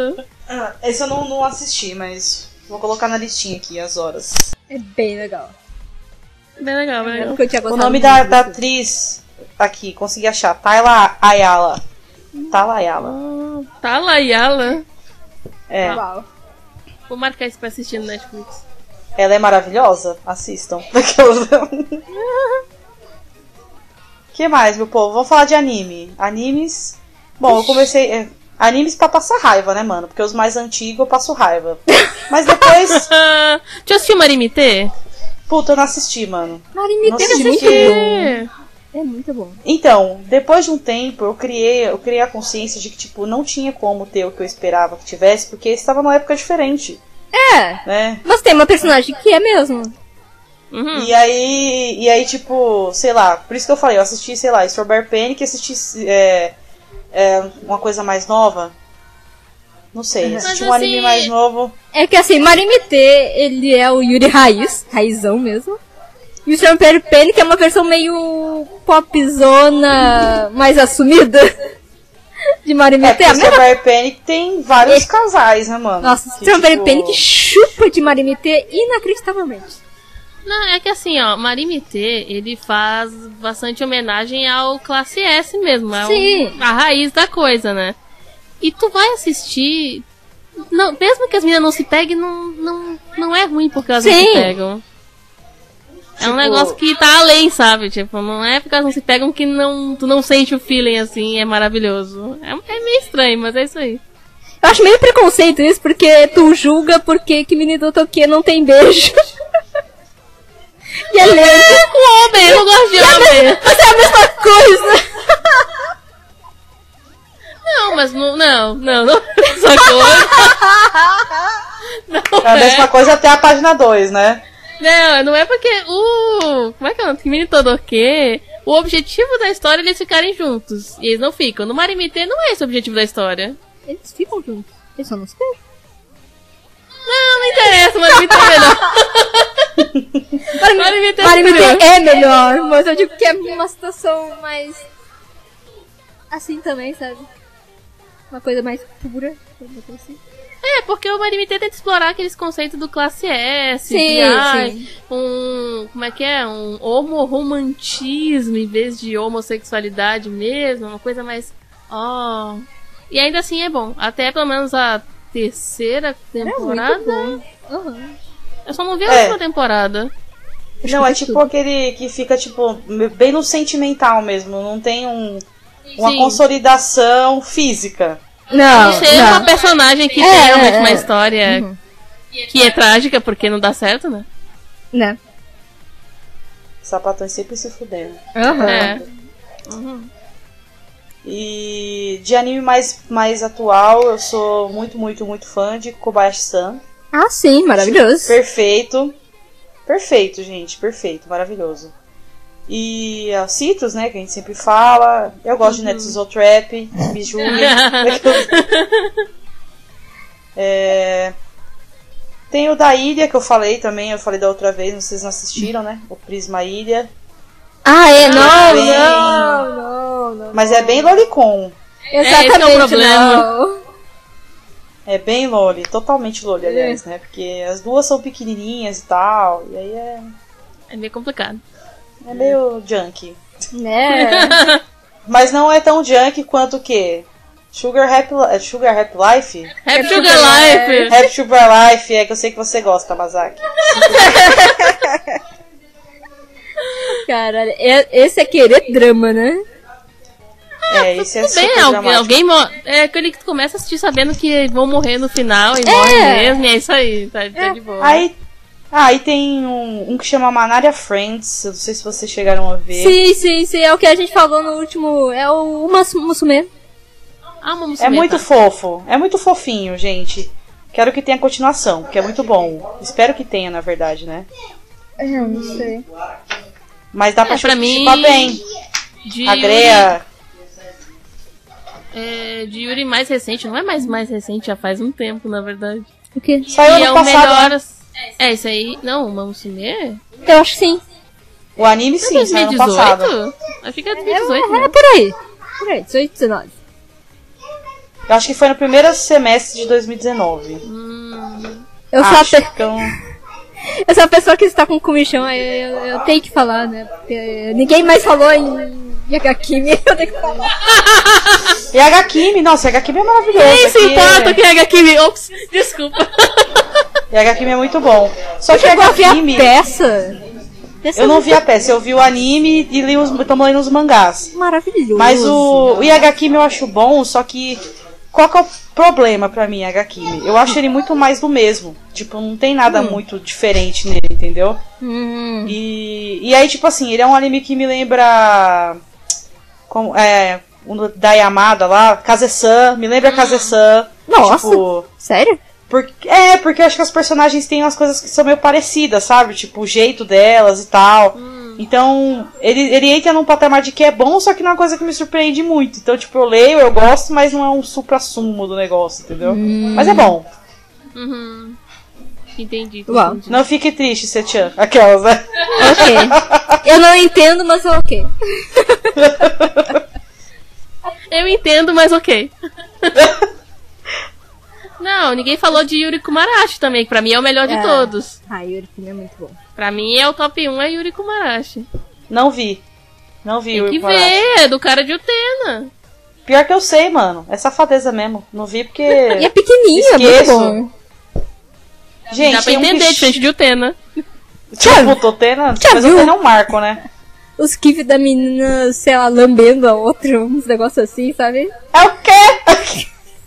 Ah, esse eu não, não assisti, mas vou colocar na listinha aqui as horas. É bem legal. Bem legal, bem legal. Eu tinha O gostado nome muito da, disso. da atriz, tá aqui, consegui achar. Tayla Ayala. Tayla Ayala. Ah, tá lá, Yala. É. Uau. Vou marcar isso pra assistir no Netflix. Ela é maravilhosa? Assistam. Que mais, meu povo? Vamos falar de anime. Animes. Bom, eu comecei. é, Animes pra passar raiva, né, mano? Porque os mais antigos eu passo raiva. Mas depois. Já assistiu Marimite? Puta, eu não assisti, mano. Marimite Nossa, é muito que- bom. É muito bom. Então, depois de um tempo, eu criei, eu criei a consciência de que, tipo, não tinha como ter o que eu esperava que tivesse, porque estava numa época diferente, É, né? mas tem uma personagem que é mesmo. Uhum. E aí, e aí, tipo, sei lá, por isso que eu falei, eu assisti, sei lá, Strawberry Panic, assisti é, é, uma coisa mais nova. Não sei, assisti Mas um anime assim- mais novo. É que assim, Marimite, ele é o Yuri Raiz, raizão mesmo. E o Strawberry Panic é uma versão meio popzona, mais assumida de É, Marimite. porque É, a mesma... Strawberry Panic tem vários casais, né, mano? Nossa, Que, Strawberry tipo, Panic chupa de Marimite inacreditavelmente. Não, é que assim, ó, Marimite, ele faz bastante homenagem ao Classe S mesmo. É o- Sim. a raiz da coisa, né? E tu vai assistir... Não, mesmo que as meninas não se peguem, não, não, não é ruim porque elas não Sim. se pegam. É um Tipo- negócio que tá além, sabe? Tipo, não é porque elas não se pegam que não, tu não sente o feeling assim, é maravilhoso. É, é meio estranho, mas é isso aí. Eu acho meio preconceito isso, porque tu julga porque Kimi no Toque não tem beijo. E é lento. O homem, eu gosto de homem. Mas é a mesma coisa. Não, mas não, não, não, não é essa coisa. Não É a é. mesma coisa até a página dois, né? Não, não é porque o... Como é que é o nome? Kimi Todoke, o objetivo da história é eles ficarem juntos. E eles não ficam. No Marimite não é esse o objetivo da história. Eles ficam juntos. Eles só não se beijam. Não, não interessa, Marimite é melhor. Marimite é Marimite melhor. é melhor, mas eu digo que é uma situação mais... assim também, sabe? Uma coisa mais pura. Uma coisa assim. É, porque o Marimite tenta explorar aqueles conceitos do classe S, Sim, de, ai, sim. um, como é que é? Um homoromantismo em vez de homossexualidade mesmo, uma coisa mais, ó... E ainda assim é bom, até pelo menos a terceira temporada, Muito bom. Uhum. eu só não vi a É. última temporada. Não, é tipo aquele que fica, tipo, bem no sentimental mesmo. Não tem um, uma Sim. consolidação física. Não, Ser não. uma personagem que É, tem realmente é, uma é. história Uhum. que é trágica porque não dá certo, né? Né? Sapatões sempre se fudendo. Uhum. É. E de anime mais, mais atual, eu sou muito, muito, muito fã de Kobayashi-san. Ah, sim, maravilhoso. Perfeito. Perfeito, gente. Perfeito. Maravilhoso. E a Citrus, né, que a gente sempre fala. Eu gosto de Netsuzo Trap. Me julguem. É... Tem o da Ilha, que eu falei também. Eu falei da outra vez, vocês não assistiram, né? O Prisma Ilha. Ah, é? Não, bem- não, não, não. Mas é bem lolicon. esse é o Exatamente, problema. não. É bem loli. Totalmente loli, aliás, né? Porque as duas são pequenininhas e tal. E aí é, É meio complicado. é meio junk. Né? Mas não é tão junk quanto o quê? Sugar Happy, Li- é Sugar Happy Life? Happy Sugar Sugar Life! Happy Sugar Life, é que eu sei que você gosta, Tamazaki. Caralho, é- esse é querer drama, né? É, esse é Tudo bem, super alguém, dramático. alguém mo- é aquele que tu começa a assistir sabendo que vão morrer no final e morre mesmo, e é isso aí, tá, tá de boa. Aí, ah, aí tem um, um que chama Manaria Friends, eu não sei se vocês chegaram a ver. Sim, sim, sim, é o que a gente falou no último. É o Mas- Musume. Ah, uma É muçulmana. muito fofo, é muito fofinho, gente. Quero que tenha continuação, porque é muito bom. Espero que tenha, na verdade, né? É, não sei. Mas dá pra, É, pra mim, chupar bem. De A Greia... É, de Yuri mais recente, não é mais mais recente, já faz um tempo, na verdade. O quê? Saiu e ano é o passado, melhor. né? É, isso aí. Não, uma muçulmana? Eu acho que sim. O anime sim, É saiu ano dois mil e passado. dezoito? Acho que é dois mil e dezoito, É, é né? por aí. Por aí, dezoito, dezenove. Eu acho que foi no primeiro semestre de dois mil e dezenove. Hum. Eu sou acho, a... então... Eu sou a pessoa que está com comichão, aí eu, eu, eu tenho que falar, né? Porque ninguém mais falou em Yagakimi, eu tenho que falar. Yagakimi, nossa, Yagakimi é maravilhoso. Quem se importa é... que Yagakimi... Ops, desculpa. Yagakimi é muito bom. Só que Yagakimi... a peça? Eu não vi a peça, eu vi o anime e li os, tô lendo os mangás. Maravilhoso. Mas o, o Yagakimi eu acho bom, só que... Qual que é o problema pra mim, Yagakimi? Eu acho ele muito mais do mesmo. Tipo, não tem nada hum. muito diferente nele, entendeu? Hum. E, e aí, tipo assim, ele é um anime que me lembra... Como, é, o da Yamada lá, Kaze-san, me lembra Kaze-san. Nossa, tipo, sério? Porque, é, porque eu acho que as personagens têm umas coisas que são meio parecidas, sabe? Tipo, o jeito delas e tal. Hum. Então, ele, ele entra num patamar de que é bom, só que não é uma coisa que me surpreende muito. Então, tipo, eu leio, eu gosto, mas não é um supra-sumo do negócio, entendeu? Hum. Mas é bom. Uhum. Entendi. Uau. entendi. Não fique triste, Setian. Aquelas, né? Ok. Eu não entendo, mas é ok. Eu entendo, mas ok. Não, ninguém falou de Yuri Kumarashi também, que pra mim é o melhor de é. todos. Ah, Yuri é muito bom. Pra mim é o top um, é Yuri Kumarashi. Não vi. Não vi Tem Yuri que Kumarashi. ver, é do cara de Utena. Pior que eu sei, mano. É safadeza mesmo. Não vi porque... E é pequenininho, esqueço. é muito bom. Gente, dá pra tem um entender, bicho... diferente de Utena. Tipo, Utena, mas viu? Utena é um marco, né? Os gifs da menina, sei lá, lambendo a outra, uns negócios assim, sabe? É o quê?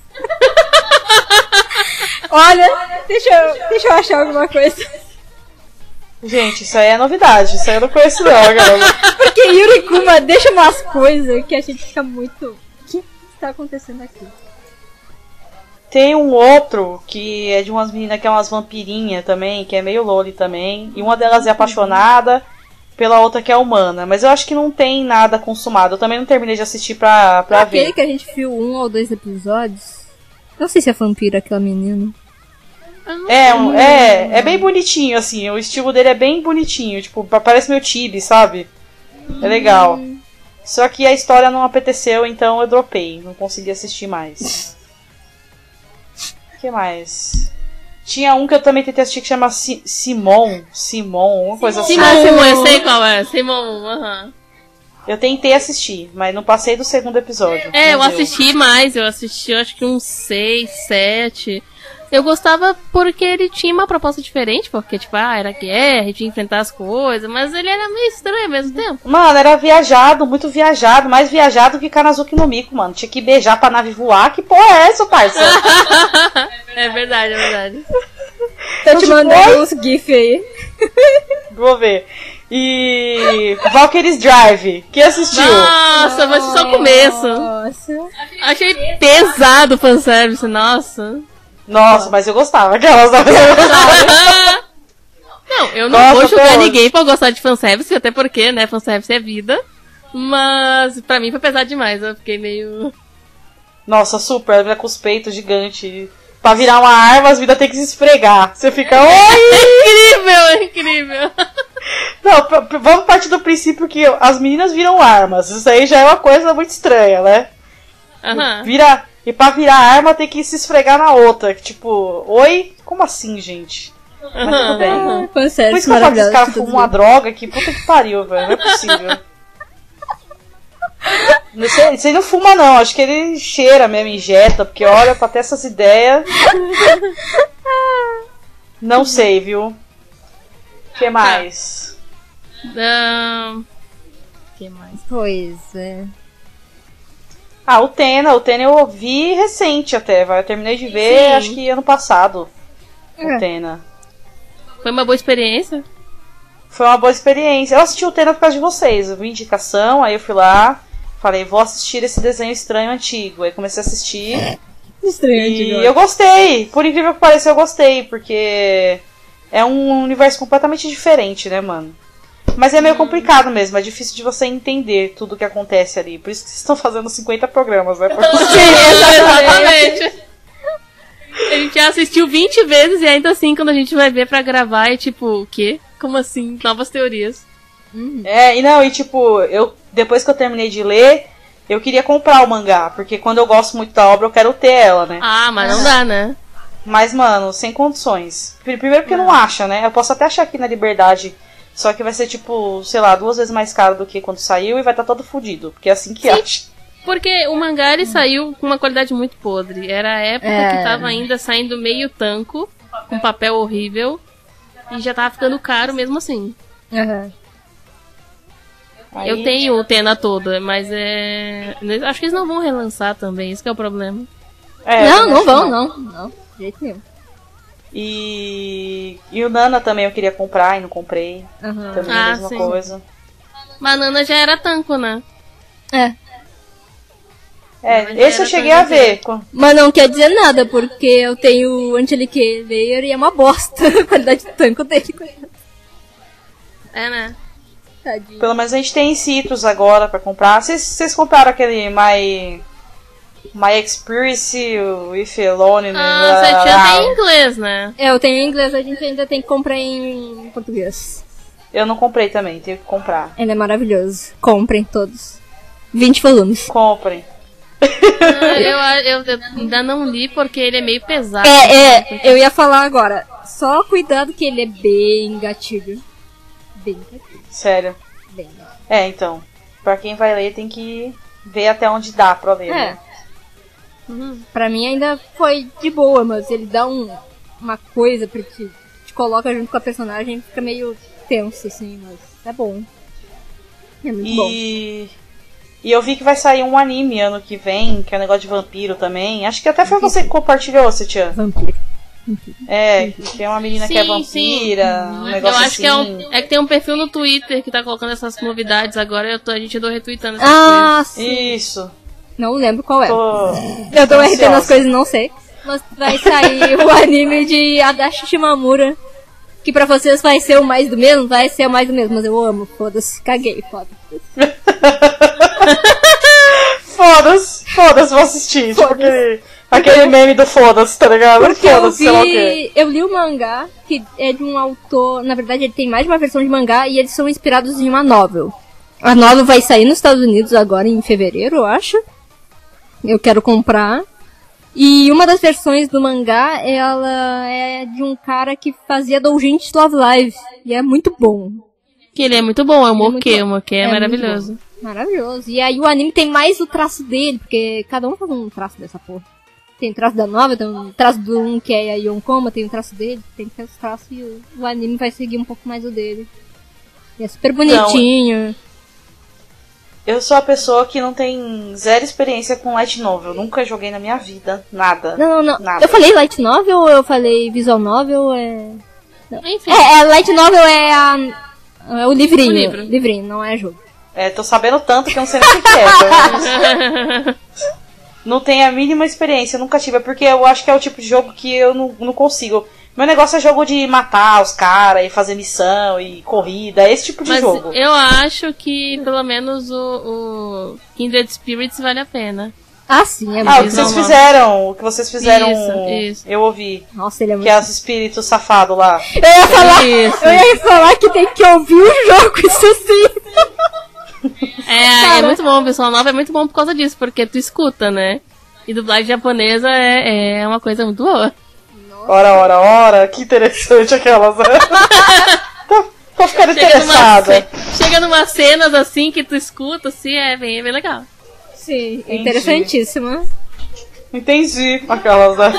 Olha, deixa eu, deixa eu achar alguma coisa. Gente, isso aí é novidade. Isso aí eu não conheço não, galera. Porque Yuri Kuma deixa umas coisas que a gente fica muito... O que está acontecendo aqui? Tem um outro que é de umas meninas que é umas vampirinhas também, que é meio loli também. E uma delas é apaixonada pela outra que é humana. Mas eu acho que não tem nada consumado. Eu também não terminei de assistir pra, pra Aquele ver. que a gente viu um ou dois episódios. Não sei se é vampiro aquela menina. É, um, é, é bem bonitinho, assim. O estilo dele é bem bonitinho. Tipo, parece meu Tibi, sabe? É legal. Só que a história não apeteceu, então eu dropei. Não consegui assistir mais. O que mais? Tinha um que eu também tentei assistir que chama si Simon. Simon, uma coisa assim. Simon, eu sei qual é. Simon, aham. Uh-huh. Eu tentei assistir, mas não passei do segundo episódio. É, eu assisti mais. Eu assisti, eu acho que uns seis, sete... Eu gostava porque ele tinha uma proposta diferente, porque, tipo, ah, era guerra, tinha que enfrentar as coisas, mas ele era meio estranho ao mesmo tempo. Mano, era viajado, muito viajado, mais viajado que Kanazuki no Mico, mano. Tinha que beijar pra nave voar, que porra é essa, parça? É verdade, é verdade. Tô te mandando uns gifs aí. Vou ver. E... Valkyrie's Drive, que assistiu? Nossa, mas só o começo. Nossa. Achei pesado o fanservice, nossa. Nossa, mas eu gostava. Aquelas Não, eu não Nossa, vou julgar pô. ninguém por gostar de fanservice, até porque, né, fanservice é vida. Mas pra mim foi pesado demais, eu fiquei meio... Nossa, super, ela com os peitos gigantes. Pra virar uma arma, as vidas tem que se esfregar. Você fica... Oi! É incrível, é incrível. Não, p- p- vamos partir do princípio que as meninas viram armas. Isso aí já é uma coisa muito estranha, né? Aham. Vira... E pra virar arma tem que se esfregar na outra. Tipo, oi? Como assim, gente? Mas tudo bem. Ah, Por isso que eu falo que esse cara fuma uma droga que puta que pariu, velho. Não é possível. Você, você não fuma não, acho que ele cheira mesmo, injeta, porque olha, pra ter essas ideias. Não sei, viu? O que mais? O que mais? Pois é. Ah, o Tena, o Tena eu vi recente até, vai. Eu terminei de ver, Sim. acho que ano passado. É. O Tena. Foi uma boa experiência? Foi uma boa experiência. Eu assisti o Tena por causa de vocês. Eu vi indicação, aí eu fui lá, falei, vou assistir esse desenho estranho antigo. Aí comecei a assistir. Estranho, E digo. eu gostei. Por incrível que pareça, eu gostei, porque é um universo completamente diferente, né, mano? Mas é meio complicado mesmo, é difícil de você entender tudo o que acontece ali. Por isso que vocês estão fazendo cinquenta programas, né? Pra conseguir. Exatamente. A gente já assistiu vinte vezes e ainda assim, quando a gente vai ver pra gravar, é tipo, o quê? Como assim? Novas teorias. É, e não, e tipo, eu depois que eu terminei de ler, eu queria comprar o mangá, porque quando eu gosto muito da obra, eu quero ter ela, né? Ah, mas não dá, né? Mas, mano, sem condições. Primeiro porque não acha, né? Eu posso até achar aqui na Liberdade, só que vai ser, tipo, sei lá, duas vezes mais caro do que quando saiu e vai estar todo fudido, porque é assim que Sim. acha. Porque o mangá, ele saiu com uma qualidade muito podre. Era a época É. que tava ainda saindo meio tanco, com papel horrível, e já tava ficando caro mesmo assim. Aham. Aí, Eu tenho o Tena toda, mas é... acho que eles não vão relançar também, isso que é o problema. é, não, eu não acho vão, que não. Não, de jeito nenhum. E... e o Nana também eu queria comprar e não comprei. Aham. Também é Ah, a mesma sim. coisa. Banana já era tanco, né? É. É, Mas esse eu era cheguei tão a ver. Mas não quer dizer nada, porque eu tenho o Angelique Layer e é uma bosta a qualidade de tanco dele. É, né? Tadinho. Pelo menos a gente tem Citrus agora pra comprar. Vocês, vocês compraram aquele My... My Experience with Alone, né? Ah, você tinha até em inglês, né? É, eu tenho em inglês, a gente ainda tem que comprar em português. Eu não comprei também, tenho que comprar. Ele é maravilhoso. Comprem todos. vinte volumes. Comprem. Ah, eu, eu, eu ainda não li porque ele é meio pesado. É, é, eu ia falar agora. Só cuidado que ele é bem gatilho. Bem gatilho. Sério. Bem gatilho. É, então. Pra quem vai ler tem que ver até onde dá pra ler. É. Né? Uhum. Pra mim ainda foi de boa, mas ele dá um, uma coisa pra te, te coloca junto com a personagem, fica meio tenso, assim, mas é bom. É muito bom. E... e eu vi que vai sair um anime ano que vem, que é um negócio de vampiro também. Acho que até foi você que compartilhou, Cetian. Vampiro. É, que é uma menina que é Sim, vampira, um Eu negócio acho assim. que é, um, é que tem um perfil no Twitter que tá colocando essas novidades agora. Eu tô, a gente andou retweetando essas Ah, sim. Isso. Não lembro qual é. Tô... Eu tô tô R T nas ansiosa. coisas e não sei. Mas vai sair o anime de Adachi Shimamura. Que pra vocês vai ser o mais do mesmo, vai ser o mais do mesmo. Mas eu amo, foda-se, caguei, foda-se. Foda-se, foda-se, vou assistir. Tipo aquele, aquele meme do foda-se, tá ligado? Porque eu Foda-se, sei lá o quê. vi, eu li o mangá, que é de um autor, na verdade ele tem mais de uma versão de mangá, e eles são inspirados em uma novel. A novel vai sair nos Estados Unidos agora em fevereiro, eu acho. Eu quero comprar. E uma das versões do mangá, ela é de um cara que fazia Doujinshi Love Live, e é muito bom. Que ele é muito bom, é o muito Moquê, bom. o Moquê é, É maravilhoso. muito Maravilhoso. E aí o anime tem mais o traço dele, porque cada um faz um traço dessa porra. Tem o traço da nova, tem o traço do um que é a Yonkoma, tem o traço dele, tem que ter os traços e o, o anime vai seguir um pouco mais o dele. E é super bonitinho. Eu sou a pessoa que não tem zero experiência com light novel. Nunca joguei na minha vida. Nada. Não, não, não. Nada. Eu falei light novel ou eu falei visual novel? É, Enfim, é, é light novel é, a, é o livrinho. O livro. Livrinho, não é jogo. É, tô sabendo tanto que eu não sei nem o que que é. Tá? Não tenho a mínima experiência, nunca tive. É porque eu acho que é o tipo de jogo que eu não, não consigo. Meu negócio é jogo de matar os caras e fazer missão e corrida, esse tipo de mas jogo. eu acho que pelo menos o, o Kindred Spirits vale a pena. Ah, sim, é Ah, o que muito vocês não, fizeram, o que vocês fizeram, Isso, isso. eu ouvi. Nossa, ele é Que muito... é os espíritos safados lá. Eu ia falar, Isso. eu ia falar que tem que ouvir o jogo, isso sim. É, Cara. é muito bom, o Visual Nova é muito bom por causa disso, porque tu escuta, né? E dublagem japonesa é, é uma coisa muito boa. Ora, ora, ora, que interessante aquelas. tô, tô ficando Chega numa, interessada. ce- chega numa cenas assim que tu escuta, assim, é bem, é bem legal. Sim, Entendi. interessantíssima. Entendi aquelas, né?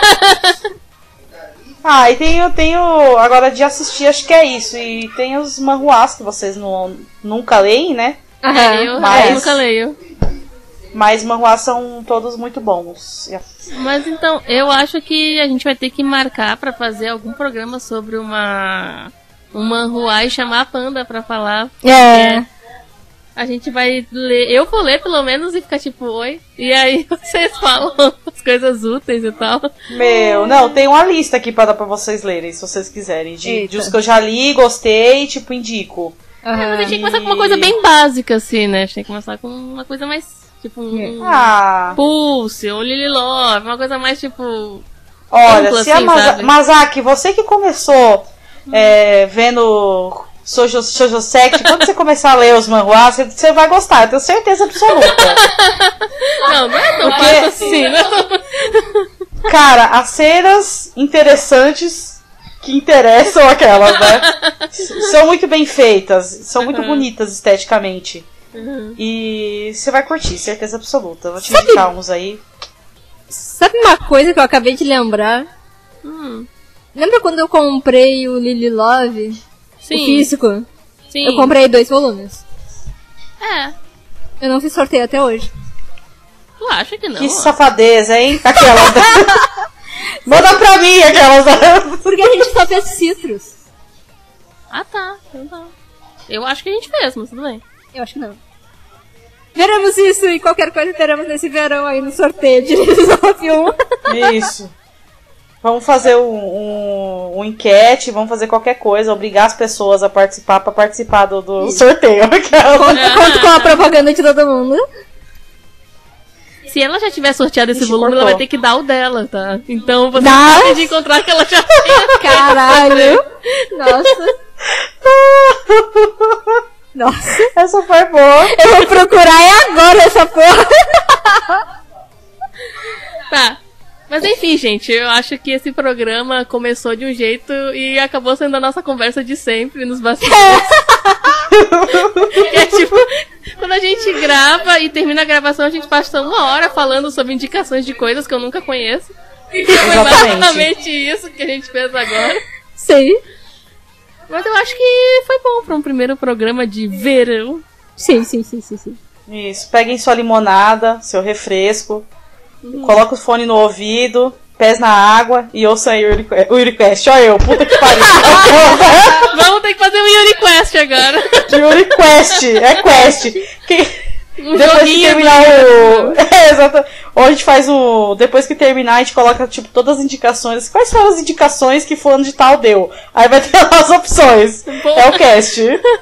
Ah, e tem, eu tenho. Agora de assistir, acho que é isso. E tem os manhuás que vocês não, nunca leem, né? Aham. É, eu, mas- eu nunca leio. Mas manhuás são todos muito bons. Mas então, eu acho que a gente vai ter que marcar pra fazer algum programa sobre uma um manhua e chamar a Panda pra falar. É. A gente vai ler, eu vou ler pelo menos e ficar tipo, oi. E aí vocês falam as coisas úteis e tal. Meu, não, tem uma lista aqui pra dar pra vocês lerem, se vocês quiserem. De, Eita. de os que eu já li, gostei, tipo, indico. Mas a Aham. gente tem que começar com uma coisa bem básica, assim, né? A gente tem que começar com uma coisa mais, tipo, um Ah, Pulse, um Lily Love, uma coisa mais, tipo... olha, ampla, se a assim, Maza- sabe? Mazaki, você que começou é, vendo Shoujo, Shoujo Sect, quando você começar a ler os manhwas, você, você vai gostar, eu tenho certeza absoluta. Não, não é tão Porque, fácil assim, né? Cara, as cenas interessantes que interessam aquelas, né? São muito bem feitas, são muito Uhum. bonitas esteticamente. Uhum. E você vai curtir, certeza absoluta. Vou te Sabe- indicar uns aí. Sabe uma coisa que eu acabei de lembrar? Hum, Lembra quando eu comprei o Lily Love? O sim, físico? sim. Eu comprei dois volumes. É, Eu não fiz sorteio até hoje. tu acha que não? Que ó? safadeza, hein? Aquelas. Manda pra mim aquelas. Porque a gente só fez Citrus. Ah, tá. Então tá. Eu acho que a gente fez, mas tudo bem. Eu acho que não. Veremos isso e qualquer coisa teremos nesse verão aí no sorteio de Lily Love um. Isso. Vamos fazer um, um, um enquete, vamos fazer qualquer coisa, obrigar as pessoas a participar pra participar do, do sorteio. Aquelas. Conto, conto com a propaganda de todo mundo. Se ela já tiver sorteado esse Ixi, volume, cortou. ela vai ter que dar o dela, tá? Então você Dá? pode encontrar que ela já tem. Caralho. Nossa. Nossa. Essa foi boa. Eu vou procurar é agora essa porra. Tá. Mas enfim, gente, eu acho que esse programa começou de um jeito e acabou sendo a nossa conversa de sempre nos bastidores. É tipo, quando a gente grava e termina a gravação, a gente passa uma hora falando sobre indicações de coisas que eu nunca conheço. E foi Exatamente. exatamente isso que a gente fez agora. Sim. Mas eu acho que foi bom para um primeiro programa de verão. Sim, sim, sim, sim, sim. Isso, peguem sua limonada, seu refresco, coloca o fone no ouvido, pés na água e ouça aí o Yuri- o YuriQuest. Olha eu, puta que pariu. Vamos ter que fazer um Yuri Quest agora. YuriQuest, é quest. Que... Um Depois que joguinho. terminar o. É, exato. Ou a gente faz o. Depois que terminar, a gente coloca, tipo, todas as indicações. Quais foram as indicações que fulano de tal deu? Aí vai ter lá as opções. Boa. É o cast.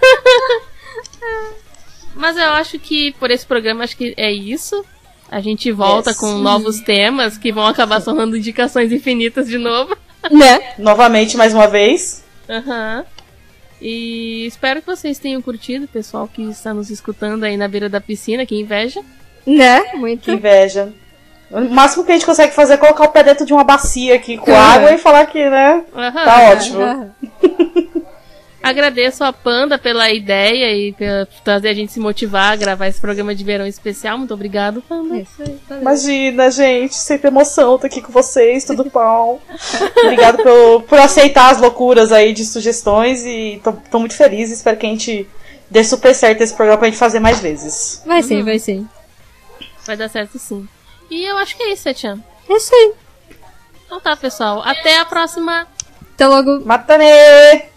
Mas eu acho que por esse programa acho que é isso. A gente volta Yes. com novos temas que vão acabar somando indicações infinitas de novo. Né? Novamente, mais uma vez. Aham. E espero que vocês tenham curtido, pessoal que está nos escutando aí na beira da piscina, que inveja. Né? Muito. Que inveja. O máximo que a gente consegue fazer é colocar o pé dentro de uma bacia aqui com Uhum. água e falar que, né? Aham. Tá ótimo. Ah, Agradeço a Panda pela ideia e pela fazer a gente se motivar a gravar esse programa de verão especial. Muito obrigado, Panda. é isso aí, valeu. Imagina, gente, sempre emoção estar aqui com vocês, tudo bom? Obrigado pelo, por aceitar as loucuras aí de sugestões e tô, tô muito feliz. Espero que a gente dê super certo esse programa pra gente fazer mais vezes. Vai sim, vai sim. Vai dar certo sim. E eu acho que é isso, Etienne. É isso aí. Então tá, pessoal. Até a próxima. Até logo. Matane!